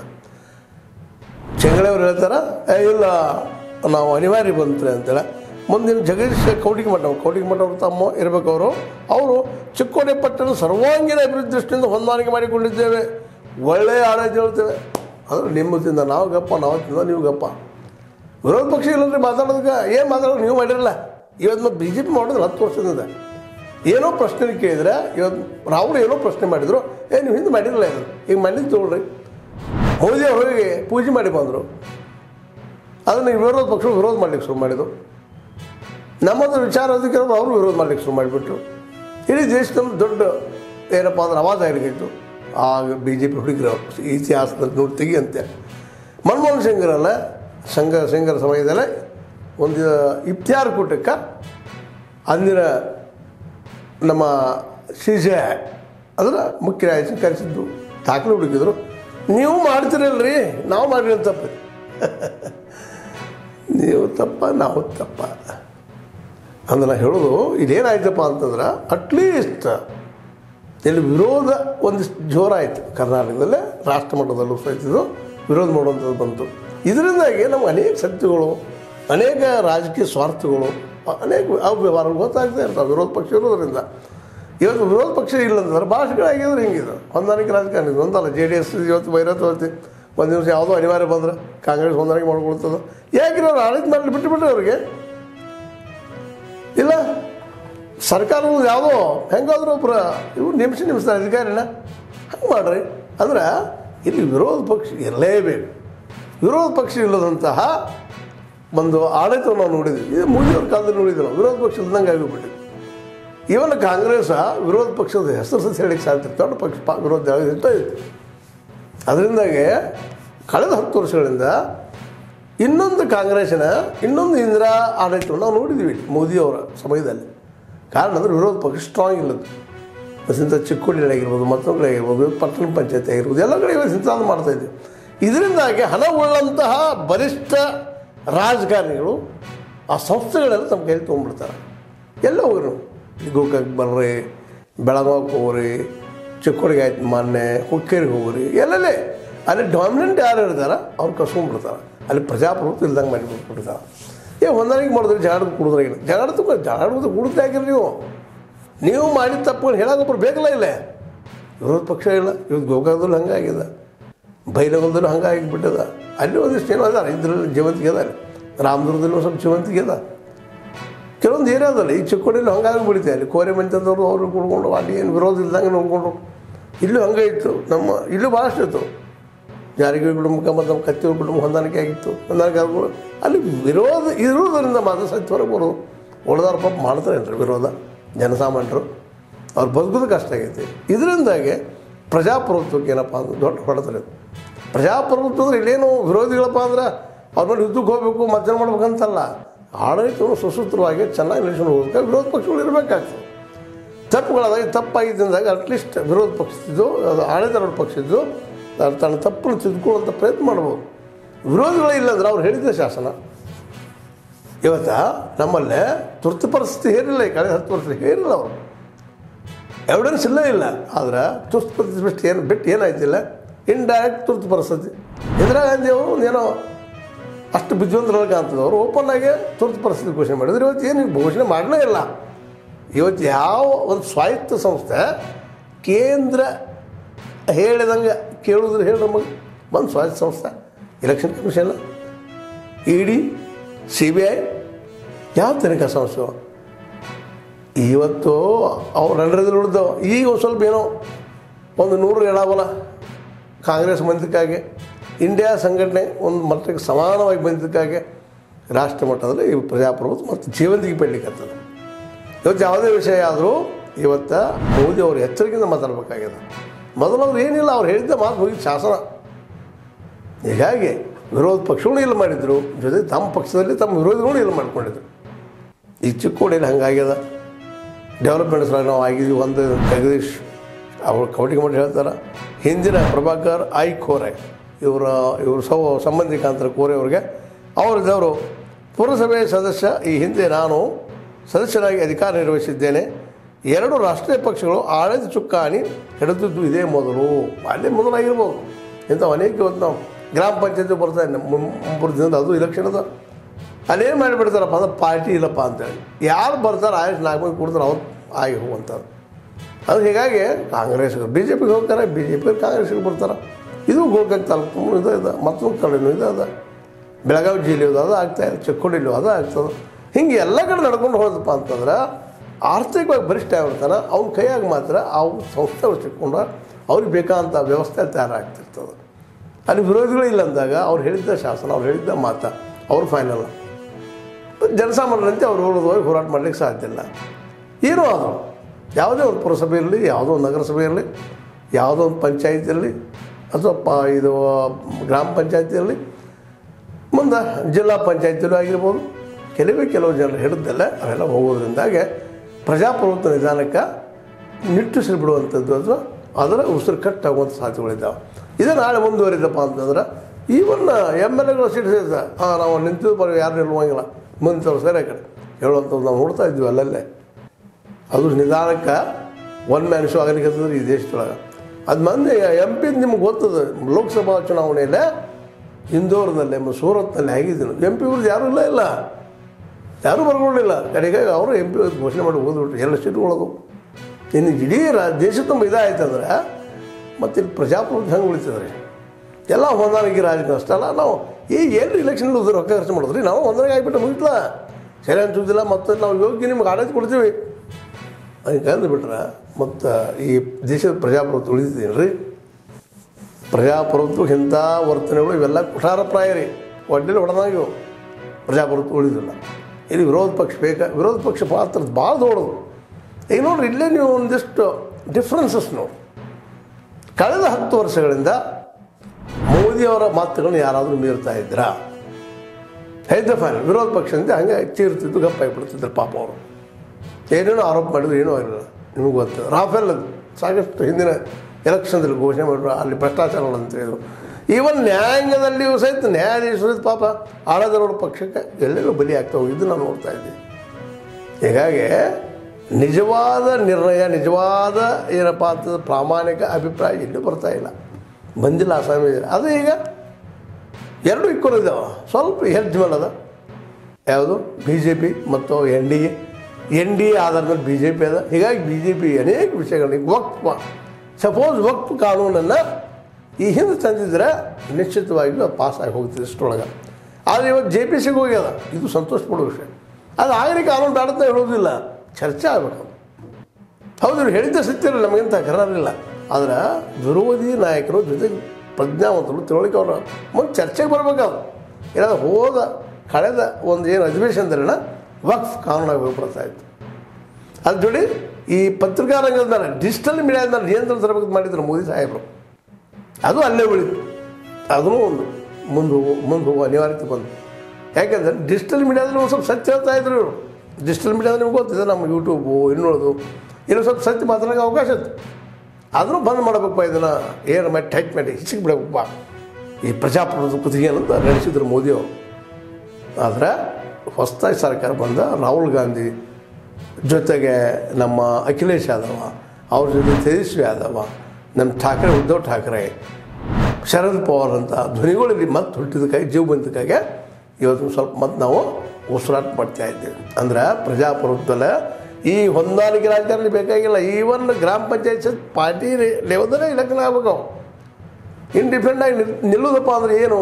ಚೆಂಗಳೆ ಅವ್ರು ಹೇಳ್ತಾರೆ, ಇಲ್ಲ ನಾವು ಅನಿವಾರ್ಯ ಬಂತ್ರೆ ಅಂತೇಳಿ. ಮುಂದಿನ ಜಗದೀಶ್ ಕೌಟಿಗಿಮಠ ಕೌಟಿಗಿಮಠ ಅವರು ತಮ್ಮ ಇರಬೇಕು. ಅವರು ಅವರು ಚಿಕ್ಕೋಡಿ ಪಟ್ಟಣ ಸರ್ವಾಂಗೀಣ ಅಭಿವೃದ್ಧಿ ದೃಷ್ಟಿಯಿಂದ ಹೊಂದಾಣಿಕೆ ಮಾಡಿಕೊಂಡಿದ್ದೇವೆ, ಒಳ್ಳೆಯ ಆಡಳಿತ ಹೇಳ್ತೇವೆ. ಅಂದರೆ ನಿಮ್ಮ ತಿಂದ ನಾವು ಗಪ್ಪ, ನಾವು ತಿಂದ ನೀವು ಗಪ್ಪ. ವಿರೋಧ ಪಕ್ಷ ಇಲ್ಲಂದ್ರೆ ಮಾತಾಡೋದಕ್ಕೆ ಏನು ಮಾತಾಡೋದು ನೀವು ಮಾಡಿರಲ್ಲ. ಇವತ್ತು ಮತ್ತು ಬಿ ಜೆ ಪಿ ಮಾಡೋದು ಹತ್ತು ವರ್ಷದಿಂದ ಏನೋ ಪ್ರಶ್ನೆ ಕೇಳಿದರೆ, ಇವತ್ತು ರಾಹುಲ್ ಏನೋ ಪ್ರಶ್ನೆ ಮಾಡಿದರು, ಏ ನೀವು ಹಿಂದೆ ಮಾಡಿರಲ್ಲ ಇದನ್ನು, ಈಗ ಮಾಡಿದ್ದು ತೊಗೊಳ್ರಿ. ಮೋದಿ ಅವ್ರಿಗೆ ಪೂಜೆ ಮಾಡಿ ಬಂದರು. ಅದನ್ನು ವಿರೋಧ ಪಕ್ಷಗಳು ವಿರೋಧ ಮಾಡಲಿಕ್ಕೆ ಶುರು ಮಾಡಿದರು. ನಮ್ಮದು ವಿಚಾರ ಅದಕ್ಕೆ ಅವರು ವಿರೋಧ ಮಾಡಲಿಕ್ಕೆ ಶುರು ಮಾಡಿಬಿಟ್ರು. ಇಡೀ ದೇಶದಲ್ಲಿ ದೊಡ್ಡ ಏನಪ್ಪ ಅಂದ್ರೆ ಆವಾಜ ಆಗಿತ್ತು. ಆಗ ಬಿ ಜೆ ಪಿ ಹುಡುಗರು ಇತಿಹಾಸದಲ್ಲಿ ನೋಡಿ ತೆಗಿಯಂತೆ ಮನಮೋಹನ್ ಸಿಂಗ್ರಲ್ಲ ಸಂಘ ಸಿಂಗರ ಸಮಯದಲ್ಲೇ ಒಂದು ಇಫ್ತಿಯಾರ್ ಕೂಟಕ್ಕೆ ಅಂದಿನ ನಮ್ಮ ಸಿ ಸಿ ಐ ಅದರ ಮುಖ್ಯ ನ್ಯಾಯಾಧೀಶ ಕರೆಸಿದ್ದು ದಾಖಲೆ ಹುಡುಕಿದ್ರು. ನೀವು ಮಾಡ್ತೀರಲ್ರಿ, ನಾವು ಮಾಡಿರೋ ತಪ್ಪು. ನೀವು ತಪ್ಪ ನಾವು ತಪ್ಪ ಅಂದ್ರೆ ನಾನು ಹೇಳೋದು ಇದೇನಾಯ್ತಪ್ಪ ಅಂತಂದ್ರೆ ಅಟ್ಲೀಸ್ಟ್ ಇಲ್ಲಿ ವಿರೋಧ ಒಂದಿಷ್ಟು ಜೋರಾಯಿತು. ಕರ್ನಾಟಕದಲ್ಲೇ ರಾಷ್ಟ್ರ ಮಟ್ಟದಲ್ಲೂ ಸಹಿತ ವಿರೋಧ ಮಾಡುವಂಥದ್ದು ಬಂತು. ಇದರಿಂದಾಗಿ ನಮ್ಗೆ ಅನೇಕ ಶಕ್ತಿಗಳು, ಅನೇಕ ರಾಜಕೀಯ ಸ್ವಾರ್ಥಗಳು, ಅನೇಕ ಅವ್ಯವಹಾರಗಳು ಗೊತ್ತಾಗ್ತಾ ಇರ್ತಾವೆ ವಿರೋಧ ಪಕ್ಷ ಇರೋದ್ರಿಂದ. ಇವತ್ತು ವಿರೋಧ ಪಕ್ಷ ಇಲ್ಲಂತಂದ್ರೆ ಭಾಷೆಗಳಾಗಿದ್ರೆ ಹಿಂಗಿದೆ ಹೊಂದಾಣಿಕೆ ರಾಜಕಾರಣ ಒಂದಲ್ಲ. ಜೆ ಡಿ ಎಸ್ ಇವತ್ತು ಬೈರತ್ತು ಹೋಗ್ತಿ ಒಂದು ದಿವಸ ಯಾವುದೋ ಅನಿವಾರ್ಯ ಬಂದ್ರೆ ಕಾಂಗ್ರೆಸ್ ಹೊಂದಾಣಿಕೆ ಮಾಡ್ಕೊಳ್ತದೆ. ಯಾಕೆ ಅವ್ರು ಆಡಳಿತ ಮಾಡಲಿ ಬಿಟ್ಟು ಬಿಟ್ಟರೆ ಅವ್ರಿಗೆ ಇಲ್ಲ ಸರ್ಕಾರಗಳು ಯಾವುದೋ ಹೆಂಗಾದ್ರೂ ಒಬ್ಬರ ಇವ್ರು ನಿಮಿಷ ನಿಮಿಸ್ತಾರೆ ಅಧಿಕಾರಿನ ಹಂಗೆ ಮಾಡ್ರಿ. ಅಂದ್ರೆ ಇಲ್ಲಿ ವಿರೋಧ ಪಕ್ಷ ಇರಲೇಬೇಕು. ವಿರೋಧ ಪಕ್ಷ ಇಲ್ಲದಂತಹ ಒಂದು ಆಡಳಿತವನ್ನು ನಾವು ನೋಡಿದ್ವಿ. ಇದು ಮೋದಿಯವ್ರ ಕಾಲದಲ್ಲಿ ನೋಡಿದ್ವಿ ನಾವು. ವಿರೋಧ ಪಕ್ಷ ಇಲ್ದಂಗೆ ಆಗಿಬಿಟ್ಟು ಇವನ್ ಕಾಂಗ್ರೆಸ್ ವಿರೋಧ ಪಕ್ಷದ ಹೆಸರು ಸಹ ಹೇಳಿಕ್ಕೆ ಸಾಧ್ಯ ದೊಡ್ಡ ಪಕ್ಷ ಪ ವಿರೋಧ ಇಷ್ಟ ಇತ್ತು. ಅದರಿಂದಾಗಿ ಕಳೆದ ಹತ್ತು ವರ್ಷಗಳಿಂದ ಇನ್ನೊಂದು ಕಾಂಗ್ರೆಸ್ಸಿನ ಇನ್ನೊಂದು ಇಂದಿರಾ ಆಡಳಿತವನ್ನು ನಾವು ನೋಡಿದ್ವಿ ಮೋದಿಯವರ ಸಮಯದಲ್ಲಿ. ಕಾರಣ ಅಂದರೆ ವಿರೋಧ ಪಕ್ಷ ಸ್ಟ್ರಾಂಗ್ ಇಲ್ಲದು. ಇಂಥ ಚಿಕ್ಕೋಡಿ ಆಗಿರ್ಬೋದು, ಮತ್ತೊಂದು ಕಡೆ ಆಗಿರ್ಬೋದು, ಪಟ್ಟಣ ಪಂಚಾಯತಿ ಆಗಿರ್ಬೋದು, ಎಲ್ಲ ಕಡೆ ಇಂಥದ್ದು ಮಾಡ್ತಾಯಿದ್ವಿ. ಇದರಿಂದಾಗಿ ಹಣ ಉಳ್ಳಂತಹ ಬಲಿಷ್ಠ ರಾಜಕಾರಣಿಗಳು ಆ ಸಂಸ್ಥೆಗಳೆಲ್ಲ ತಮ್ಮ ಕೈಯಲ್ಲಿ ತೊಗೊಂಡ್ಬಿಡ್ತಾರೆ. ಎಲ್ಲ ಹೋಗ್ರಿ ಗೋಕಾಕ್ ಬರ್ರಿ, ಬೆಳಗಾವಿಗೆ ಹೋಗ್ರಿ, ಚಿಕ್ಕೋಡಿಗೆ ಆಯ್ತು ಮೊನ್ನೆ ಹುಕ್ಕೇರಿಗೆ ಹೋಗ್ರಿ, ಎಲ್ಲೆಲ್ಲೇ ಅಲ್ಲಿ ಡಾಮಿನೆಂಟ್ ಯಾರು ಇರ್ತಾರೆ ಅವ್ರು ಕಸ್ಕೊಂಡ್ಬಿಡ್ತಾರೆ. ಅಲ್ಲಿ ಪ್ರಜಾಪ್ರಭುತ್ವ ಇಲ್ದಂಗೆ ಮಾಡಿಬಿಟ್ಬಿಡ್ತಾರೆ. ಏ ಹೊಂದಾಣಿಕೆ ಮಾಡಿದ್ರೆ ಜಗಾಡೋದು ಕುಡಿದ್ರೆ ಏನು ಜಗಾಡೋದು ಜಗಾಡೋದು ಕುಡಿದ್ರೆ ಆಗಿರಿ. ನೀವು ನೀವು ಮಾಡಿದ ತಪ್ಪುಗಳು ಹೇಳೋಗೊಬ್ರು ಬೇಕಲ್ಲ. ಇಲ್ಲ ವಿರೋಧ ಪಕ್ಷ ಇಲ್ಲ. ಇವತ್ತು ಗೋಕಾಕದಲ್ಲೂ ಹಂಗಾಗಿದೆ, ಬೈಲಗೊಂದಲ್ಲೂ ಹಂಗಾಗಿಬಿಟ್ಟದ. ಅಲ್ಲಿ ಒಂದಿಷ್ಟು ಏನೋ ಅದ ಇದ್ರಲ್ಲಿ ಜೀವಂತಿಗೆ ಅದ, ರಾಮದುರ್ಗದಲ್ಲೂ ಸ್ವಲ್ಪ ಜೀವಂತಿಗೆ ಅದ. ಕೆಲವೊಂದು ಏರಿಯಾದಲ್ಲಿ ಈ ಚಿಕ್ಕೋಡಿಯಲ್ಲಿ ಹಂಗಾಗಿ ಬಿಡ್ತೀವಿ. ಅಲ್ಲಿ ಕೋರೆ ಮಂಚದವರು ಅವರು ಕುಡ್ಕೊಂಡು ಅಲ್ಲಿ ಏನು ವಿರೋಧ ಇಲ್ದಂಗೆ ನೋಡ್ಕೊಂಡು ಇಲ್ಲೂ ಹಂಗೆ ಇತ್ತು. ನಮ್ಮ ಇಲ್ಲೂ ಭಾಳಷ್ಟು ಇತ್ತು. ಜಾರಿಗೆ ಕುಟುಂಬಕ್ಕೆ ಮತ್ತು ನಮ್ಮ ಕತ್ತಿಯವ್ರ ಕುಟುಂಬ ಹೊಂದಾಣಿಕೆ ಆಗಿತ್ತು. ಹೊಂದಾಣಿಕೆ ಆಗ್ಬೋದು ಅಲ್ಲಿ ವಿರೋಧ ಇರುವುದರಿಂದ ಮಾತ್ರ ಸತ್ಯ ಹೊರಗೆ ಬರೋದು. ಉಳಿದವ್ರ ಪಾಪ ಮಾಡ್ತಾರೇನ್ರಿ ವಿರೋಧ ಜನಸಾಮಾನ್ಯರು. ಅವ್ರು ಬದುಕೋದು ಕಷ್ಟ ಆಗೈತಿ. ಇದರಿಂದಾಗಿ ಪ್ರಜಾಪ್ರಭುತ್ವಕ್ಕೆ ಏನಪ್ಪ ಅಂದ್ರೆ ದೊಡ್ಡ ಹೊಡೆತಾರೆ. ಪ್ರಜಾಪ್ರಭುತ್ವ ಅಂದ್ರೆ ಇಲ್ಲೇನು ವಿರೋಧಿಗಳಪ್ಪ ಅಂದ್ರೆ ಅವ್ರ ಮೇಲೆ ಯುದ್ಧಕ್ಕೆ ಹೋಗಬೇಕು ಮಧ್ಯಾಹ್ನ ಮಾಡ್ಬೇಕಂತಲ್ಲ. ಆಡಳಿತವನ್ನು ಸುಸೂತ್ರವಾಗಿ ಚೆನ್ನಾಗಿ ನಡೆಸ್ಕೊಂಡು ಹೋಗ್ಬೇಕು. ವಿರೋಧ ಪಕ್ಷಗಳು ಇರಬೇಕಾಗ್ತದೆ. ತಪ್ಪುಗಳಾದಾಗ ತಪ್ಪಾಗಿದ್ದಾಗ ಅಟ್ಲೀಸ್ಟ್ ವಿರೋಧ ಪಕ್ಷದ್ದು ಅದು ಆಡಳಿತ ಪಕ್ಷದ್ದು ತನ್ನ ತಪ್ಪನ್ನು ತಿದ್ದುಕೊಳ್ಳುವಂಥ ಪ್ರಯತ್ನ ಮಾಡ್ಬೋದು. ವಿರೋಧಿಗಳೇ ಇಲ್ಲಂದ್ರೆ ಅವ್ರು ಹೇಳಿದ್ದ ಶಾಸನ ಇವತ್ತು ನಮ್ಮಲ್ಲೇ ತುರ್ತು ಪರಿಸ್ಥಿತಿ ಹೇರಿಲ್ಲ. ಈ ಕಳೆದ ಹತ್ತು ವರ್ಷ ಹೇರಿಲ್ಲ. ಅವರು ಎವಿಡೆನ್ಸ್ ಇಲ್ಲ ಇಲ್ಲ ಆದರೆ ತುರ್ತು ಪರಿಸ್ಥಿತಿ ಬಿಟ್ಟು ಏನು ಬಿಟ್ಟು ಏನಾಯ್ತಿಲ್ಲ ಇಂಡೈರೆಕ್ಟ್ ತುರ್ತು ಪರಿಸ್ಥಿತಿ. ಇಂದಿರಾ ಗಾಂಧಿ ಅವರು ಒಂದೇನೋ ಅಷ್ಟು ಬುದ್ಧಿವಂತರೊಳಗೆ ಕಾಣ್ತದವರು ಓಪನ್ ಆಗಿ ತುರ್ತು ಪರಿಸ್ಥಿತಿ ಘೋಷಣೆ ಮಾಡಿದ್ರು. ಇವತ್ತು ಏನು ಘೋಷಣೆ ಮಾಡಲೇ ಇಲ್ಲ. ಇವತ್ತು ಯಾವ ಒಂದು ಸ್ವಾಯತ್ತ ಸಂಸ್ಥೆ ಕೇಂದ್ರ ಹೇಳಿದಂಗೆ ಕೇಳುವುದ್ರೆ ಹೇಳಿ ನಮಗೆ ಒಂದು ಸ್ವಾಯತ್ತ ಸಂಸ್ಥೆ election commission, E D, C B I ಯಾವ ತನಿಖಾ ಸಂಸ್ಥೆ ಇವತ್ತು ಅವ್ರು ರಂಡ್ರದಲ್ಲಿ ಉಳಿದವು. ಈಗ ಸ್ವಲ್ಪ ಏನೋ ಒಂದು ನೂರು ಹೇಳಾವಲ್ಲ ಕಾಂಗ್ರೆಸ್ ಬಂದಿದ್ದಕ್ಕಾಗಿ ಇಂಡಿಯಾ ಸಂಘಟನೆ ಒಂದು ಮಟ್ಟಕ್ಕೆ ಸಮಾನವಾಗಿ ಬಂದಿದ್ದಕ್ಕಾಗಿ ರಾಷ್ಟ್ರ ಮಟ್ಟದಲ್ಲಿ ಈ ಪ್ರಜಾಪ್ರಭುತ್ವ ಮತ್ತು ಜೀವಂತಿಗೆ ಬೆಳಲಿಕ್ಕತ್ತದ. ಇವತ್ತು ಯಾವುದೇ ವಿಷಯ ಆದರೂ ಇವತ್ತು ಮೋದಿ ಅವರು ಎಚ್ಚರಿಕೆಯಿಂದ ಮಾತಾಡಬೇಕಾಗಿದೆ. ಮೊದಲವ್ರು ಏನಿಲ್ಲ, ಅವ್ರು ಹೇಳಿದ್ದ ಮಾತು ಹೋಗಿ ಶಾಸನ. ಹೀಗಾಗಿ ವಿರೋಧ ಪಕ್ಷಗಳು ಇಲ್ಲ ಮಾಡಿದರು, ಜೊತೆ ತಮ್ಮ ಪಕ್ಷದಲ್ಲಿ ತಮ್ಮ ವಿರೋಧಿಗಳು ಇಲ್ಲ ಮಾಡ್ಕೊಂಡಿದ್ರು. ಈ ಚಿಕ್ಕೋಡಿಯಲ್ಲಿ ಹಂಗಾಗ್ಯದ. ಡೆವಲಪ್ಮೆಂಟ್ಸ್ ನಾವು ಆಗಿದ್ವಿ. ಒಂದು ಜಗದೀಶ್ ಅವರು ಕವಟಿಗೆ ಮಾಡಿ ಹೇಳ್ತಾರೆ, ಹಿಂದಿನ ಪ್ರಭಾಕರ್ ಐ ಕೋರೆ ಇವರ ಇವರು ಸೌ ಸಂಬಂಧಿಕಾಂತರ ಕೋರೆ ಅವ್ರಿಗೆ ಅವರಿದ್ದವರು ಪುರಸಭೆ ಸದಸ್ಯ. ಈ ಹಿಂದೆ ನಾನು ಸದಸ್ಯರಾಗಿ ಅಧಿಕಾರ ನಿರ್ವಹಿಸಿದ್ದೇನೆ. ಎರಡು ರಾಷ್ಟ್ರೀಯ ಪಕ್ಷಗಳು ಆಡಳಿತ ಚುಕ್ಕಾಣಿ ಹಿಡಿದಿದ್ದು ಇದೇ ಮೊದಲು. ಅಲ್ಲೇ ಮೊದಲಾಗಿರ್ಬೋದು. ಇಂಥವು ಅನೇಕ ಇವತ್ತು ನಾವು ಗ್ರಾಮ ಪಂಚಾಯತಿ ಬರ್ತಾರೆ ಮೂರು ದಿನದ ಅದು ಇಲೆಕ್ಷನ್ ಅದ. ಅಲ್ಲೇನು ಮಾಡಿಬಿಡ್ತಾರಪ್ಪ ಅಂದ್ರೆ ಪಾರ್ಟಿ ಇಲ್ಲಪ್ಪ ಅಂತೇಳಿ ಯಾರು ಬರ್ತಾರೆ ಆಯ್ತು ನಾಲ್ಕು ಮಂದಿ ಕೊಡ್ತಾರೆ ಅವ್ರು ಆಗಿ ಹೋಗುವಂಥದ್ದು. ಅದು ಹೀಗಾಗಿ ಕಾಂಗ್ರೆಸ್ಗೆ ಬಿ ಜೆ ಪಿಗೆ ಹೋಗ್ತಾರೆ, ಬಿ ಜೆ ಪಿ ಕಾಂಗ್ರೆಸ್ಗೆ ಬರ್ತಾರೆ. ಇದು ಗೋಕಾಕ್ ತಾಲೂಕು ಇದು ಇದೆ, ಮತ್ತೊಂದು ಕಡೆಯೂ ಇದು ಅದ, ಬೆಳಗಾವಿ ಜಿಲ್ಲೆಯದು ಅದು ಆಗ್ತಾಯಿದೆ, ಚಿಕ್ಕೋಡಿಲೂ ಅದು ಆಗ್ತದೆ. ಹಿಂಗೆ ಎಲ್ಲ ಕಡೆ ನಡ್ಕೊಂಡು ಹೋದಪ್ಪ ಅಂತಂದ್ರೆ ಆರ್ಥಿಕವಾಗಿ ಬಲಿಷ್ಠ ಆಗಿರ್ತಾನೆ. ಅವ್ನ ಕೈಯಾಗ ಮಾತ್ರ ಅವು ಸಂಸ್ಥೆಗಳು ಸಿಕ್ಕೊಂಡ್ರೆ ಅವ್ರಿಗೆ ಬೇಕಾದಂಥ ವ್ಯವಸ್ಥೆ ತಯಾರಾಗ್ತಿರ್ತದೆ. ಅಲ್ಲಿ ವಿರೋಧಿಗಳು ಇಲ್ಲ ಅಂದಾಗ ಅವ್ರು ಹೇಳಿದ್ದ ಶಾಸನ, ಅವ್ರು ಹೇಳಿದ್ದ ಮಾತು ಅವರು ಫೈನಲ್. ಜನಸಾಮಾನ್ಯರಂತೆ ಅವ್ರು ಹೋಗಿ ಹೋರಾಟ ಮಾಡಲಿಕ್ಕೆ ಸಾಧ್ಯ ಇಲ್ಲ. ಏನೋ ಅದು ಯಾವುದೇ ಒಂದು ಪುರಸಭೆ ಇರಲಿ, ಯಾವುದೋ ಒಂದು ನಗರಸಭೆ ಇರಲಿ, ಯಾವುದೋ ಒಂದು ಪಂಚಾಯತ್ ಇರಲಿ, ಅಥವಾ ಪ ಇದು ಗ್ರಾಮ ಪಂಚಾಯತಿ ಇರಲಿ, ಮುಂದೆ ಜಿಲ್ಲಾ ಪಂಚಾಯತಿಲೂ ಆಗಿರ್ಬೋದು, ಕೆಲವೇ ಕೆಲವು ಜನರು ಹಿಡಿದೆಲ್ಲ ಅವೆಲ್ಲ ಹೋಗೋದ್ರಿಂದಾಗೆ ಪ್ರಜಾಪ್ರಭುತ್ವ ನಿಧಾನಕ್ಕೆ ನಿಟ್ಟುಸಿರು ಬಿಡುವಂಥದ್ದು ಅಥವಾ ಅದರ ಉಸಿರು ಕಟ್ಟಾಗುವಂಥ ಸಾಧ್ಯತೆಗಳಿದ್ದಾವೆ. ಇದು ನಾಳೆ ಮುಂದುವರಿದಪ್ಪ ಅಂತಂದ್ರೆ ಈವನ್ ಎಮ್ ಎಲ್ ಎಗಳು ಸೀಟ್ ಸೇರಿದ ಹಾಂ ನಾವು ನಿಂತು ಬರೋ ಯಾರು ನಿಲ್ಲುವಂಗಿಲ್ಲ, ಮುಂದೆ ಸೇರಿ ಕಡೆ ಹೇಳುವಂಥದ್ದು ನಾವು ನೋಡ್ತಾ ಇದ್ವಿ ಅಲ್ಲಲ್ಲೇ. ಅದು ನಿಧಾನಕ್ಕೆ ಒನ್ ಮ್ಯಾನ್ ಶೋ ಆಗಲಿಕ್ಕೆ ಈ ದೇಶದೊಳಗೆ. ಅದು ಮಂದಿ ಎಂ ಪಿ ನಿಮ್ಗೆ ಗೊತ್ತದ ಲೋಕಸಭಾ ಚುನಾವಣೆಯಲ್ಲೇ ಇಂದೋರದಲ್ಲಿ ಸೂರತ್ನಲ್ಲಿ ಹೇಗಿದ್ದೀನಿ ಎಂ ಪಿ ಇವ್ರದ್ದು ಯಾರೂ ಇಲ್ಲ ಇಲ್ಲ ಯಾರೂ ಬರ್ಕೊಳ್ಳಿಲ್ಲ. ಕಡೆಗೆ ಅವರು ಎಂ ಪಿ ಘೋಷಣೆ ಮಾಡಿ ಹೋಗ್ಬಿಟ್ರು ಎಲ್ಲ ಸೀಟ್ಗಳದು. ಇನ್ನು ಇಡೀ ರಾ ದೇಶ ತುಂಬ ಇದಾಯ್ತಂದ್ರೆ ಮತ್ತು ಇಲ್ಲಿ ಪ್ರಜಾಪ್ರಭುತ್ವ ಹೆಂಗೆ ಉಳಿತದ್ರಿ? ಎಲ್ಲ ಹೊಂದಾಣಿಕೆ ರಾಜಕೀಯ ಅಷ್ಟಲ್ಲ. ನಾವು ಈ ಏನು ಇಲೆಕ್ಷನ್ ರೊಕ್ಕ ಖರ್ಚು ಮಾಡಿದ್ರಿ, ನಾವು ಹೊಂದಾಣಿಕೆ ಆಗಿಬಿಟ್ಟು ಮುಗಿತಲ್ಲ, ಸರಿ ಅನ್ಸೋದಿಲ್ಲ. ಮತ್ತು ನಾವು ಯೋಗ್ಯ ನಿಮ್ಗೆ ಆಡಳಿತ ಕೊಡ್ತೀವಿ ಅದಕ್ಕೆ ಅಂದುಬಿಟ್ರೆ ಮತ್ತು ಈ ದೇಶದ ಪ್ರಜಾಪ್ರಭುತ್ವ ಉಳಿತಿದ್ದೀನಿ ರೀ. ಪ್ರಜಾಪ್ರಭುತ್ವ ಇಂಥ ವರ್ತನೆಗಳು ಇವೆಲ್ಲ ಕುಠಾರಪ್ರಾಯ ರೀ. ಒಡ್ಡೆಲ್ಲಿ ಹೊಡೆದಾಗಿವು ಪ್ರಜಾಪ್ರಭುತ್ವ ಉಳಿದಿಲ್ಲ. ಇಲ್ಲಿ ವಿರೋಧ ಪಕ್ಷ ಬೇಕಾ? ವಿರೋಧ ಪಕ್ಷ ಪಾತ್ರ ಭಾಳ ದೊಡ್ಡದು. ಈಗ ನೋಡ್ರಿ, ಇಲ್ಲೇ ನೀವು ಒಂದಿಷ್ಟು ಡಿಫ್ರೆನ್ಸಸ್ ನೋಡಿ. ಕಳೆದ ಹತ್ತು ವರ್ಷಗಳಿಂದ ಮೋದಿಯವರ ಮಾತುಗಳನ್ನು ಯಾರಾದರೂ ಮೀರ್ತಾ ಇದ್ರಾ? ಹೈದ ಫೈನಲ್ ವಿರೋಧ ಪಕ್ಷದಿಂದ ಹಂಗೆ ಚೀರ್ತಿದ್ದು ಗಪ್ಪಾಗಿಬಿಡ್ತಿದ್ರು ಪಾಪ ಅವರು. ಏನೇನೋ ಆರೋಪ ಮಾಡಿದ್ರು, ಏನೂ ಆಗಿಲ್ಲ. ನಿಮಗೆ ಗೊತ್ತು ರಾಫೆಲ್ ಅದು ಸಾಕಷ್ಟು ಹಿಂದಿನ ಎಲೆಕ್ಷನ್ದಲ್ಲಿ ಘೋಷಣೆ ಮಾಡಿದ್ರು, ಅಲ್ಲಿ ಭ್ರಷ್ಟಾಚಾರ ಅಂತ ಹೇಳಿದರು. ಈವನ್ ನ್ಯಾಯಾಂಗದಲ್ಲಿಯೂ ಸಹಿತ ನ್ಯಾಯಾಧೀಶರು ಸಹಿತ ಪಾಪ ಆಳದವರ ಪಕ್ಷಕ್ಕೆ ಎಲ್ಲೆಲ್ಲೂ ಬಲಿ ಆಗ್ತಾ ಹೋಗಿದ್ದು ನಾವು ನೋಡ್ತಾ ಇದ್ದೀವಿ. ಹೀಗಾಗಿ ನಿಜವಾದ ನಿರ್ಣಯ, ನಿಜವಾದ ಏನಪ್ಪ ಅಂತಂದ್ರೆ ಪ್ರಾಮಾಣಿಕ ಅಭಿಪ್ರಾಯ ಎಲ್ಲೂ ಬರ್ತಾ ಇಲ್ಲ, ಬಂದಿಲ್ಲ ಆ ಸಮಯದಲ್ಲಿ. ಅದು ಈಗ ಎರಡೂ ಇಕ್ವಲ್ ಇದ್ದಾವೆ. ಸ್ವಲ್ಪ ಹೆಜ್ಜೆ ಮೇಲೆ ಅದ ಯಾವುದು ಬಿ ಜೆ ಪಿ ಮತ್ತು N D A N D A ಆಧಾರದ ಮೇಲೆ ಬಿ ಜೆ ಪಿ ಅದ. ಹೀಗಾಗಿ ಬಿ ಜೆ ಪಿ ಅನೇಕ ವಿಷಯಗಳಿಗೆ ವಕ್ಫ್ ಸಪೋಸ್ ವಕ್ಫ್ ಕಾನೂನನ್ನು ಈ ಹಿಂದೆ ತಂದಿದ್ರೆ ನಿಶ್ಚಿತವಾಗಿಯೂ ಅದು ಪಾಸ್ ಆಗಿ ಹೋಗ್ತಿದೆ ಇಷ್ಟರೊಳಗೆ. ಆದರೆ ಇವತ್ತು ಜೆ ಪಿ ಸಿಗೆ ಹೋಗ್ಯದ. ಇದು ಸಂತೋಷ ಪಡೋ ವಿಷಯ. ಅದು ಆಗಲಿ ಕಾನೂನು ಬೇಡಂತ ಹೇಳೋದಿಲ್ಲ, ಚರ್ಚೆ ಆಗಬೇಕು. ಹೌದು, ಇವ್ರು ಹೇಳಿದ್ದೆ ಸತ್ಯ ನಮಗಿಂತ ಕರಾರಿಲ್ಲ. ಆದರೆ ವಿರೋಧಿ ನಾಯಕರು ಜೊತೆಗೆ ಪ್ರಜ್ಞಾವಂತರು ತಿಳುವಳಿಕೆ ಅವರು ಮುಂದೆ ಚರ್ಚೆಗೆ ಬರಬೇಕಾದ್ರು. ಏನಾದ್ರು ಹೋದ ಕಳೆದ ಒಂದು ಏನು ಅಧಿವೇಶನದಲ್ಲಿನ ವಕ್ಫ್ ಕಾನೂನಾಗಿ ಹೋಗ್ಬಿಡ್ತಾ ಇತ್ತು. ಅದ್ರ ಜೋಡಿ ಈ ಪತ್ರಿಕಾ ರಂಗದ ಮೇಲೆ ಡಿಜಿಟಲ್ ಮೀಡಿಯಾದ ಮೇಲೆ ನಿಯಂತ್ರಣ ತರಬೇಕು ಮಾಡಿದ್ರು ಮೋದಿ ಸಾಹೇಬರು. ಅದು ಅಲ್ಲೇ ಉಳಿತು. ಅದೂ ಒಂದು ಮುಂದೆ ಹೋಗು ಮುಂದೆ ಹೋಗುವ ಅನಿವಾರ್ಯತೆ ಬಂದು. ಯಾಕೆಂದರೆ ಡಿಜಿಟಲ್ ಮೀಡಿಯಾದಲ್ಲಿ ಒಂದು ಸ್ವಲ್ಪ ಸತ್ಯ ಹೇಳ್ತಾ ಇದ್ರು ಇವರು. ಡಿಜಿಟಲ್ ಮೀಡಿಯಾದಲ್ಲಿ ನಿಮ್ಗೆ ಗೊತ್ತಿದೆ, ನಮ್ಮ ಯೂಟ್ಯೂಬು ಇನ್ನೋದು ಇನ್ನೂ ಸ್ವಲ್ಪ ಸತ್ಯ ಮಾತಾಡೋಕ್ಕೆ ಅವಕಾಶ ಇತ್ತು. ಅದನ್ನು ಬಂದ್ ಮಾಡಬೇಕಪ್ಪ, ಇದನ್ನು ಏನು ಮಾಡಿ ಟೈಟ್ ಮಾಡಿ ಹಿಚ್ಚಿಗೆ ಬಿಡಬೇಕಪ್ಪ ಈ ಪ್ರಜಾಪ್ರಭುತ್ವ ಕುತ್ತಿಗೆಯನ್ನು ಅಂತ ನಡೆಸಿದ್ರು ಮೋದಿಯವರು. ಆದರೆ ಹೊಸದಾಗಿ ಸರ್ಕಾರ ಬಂದ ರಾಹುಲ್ ಗಾಂಧಿ ಜೊತೆಗೆ ನಮ್ಮ ಅಖಿಲೇಶ್ ಯಾದವ್, ಅವ್ರ ಜೊತೆ ತೇಜಸ್ವಿ ಯಾದವ್, ನಮ್ಮ ಠಾಕ್ರೆ ಉದ್ಧವ್ ಠಾಕ್ರೆ, ಶರದ್ ಪವಾರ್ ಅಂತ ಧ್ವನಿಗಳಲ್ಲಿ ಮತ್ತೆ ಹುಟ್ಟಿದಕ್ಕಾಗಿ ಜೀವ ಬಂದಕ್ಕಾಗಿ ಇವತ್ತು ಸ್ವಲ್ಪ ಮತ್ತೆ ನಾವು ಉಸಿರಾಟ ಮಾಡ್ತಾ ಇದ್ದೇವೆ. ಅಂದ್ರೆ ಪ್ರಜಾಪ್ರಭುತ್ವದಲ್ಲಿ ಈ ಹೊಂದಾಣಿಕೆ ರಾಜಕಾರಣ ಬೇಕಾಗಿಲ್ಲ. ಈವನ್ ಗ್ರಾಮ ಪಂಚಾಯತ್ ಪಾರ್ಟಿ ಲೆವೆಲ್ದಲ್ಲೇ ಇಲೆಕ್ಷನ್ ಆಗ್ಬೇಕು. ಇಂಡಿಪೆಂಡೆಂಟ್ ಆಗಿ ನಿಲ್ಲೋದಪ್ಪ ಅಂದರೆ ಏನು,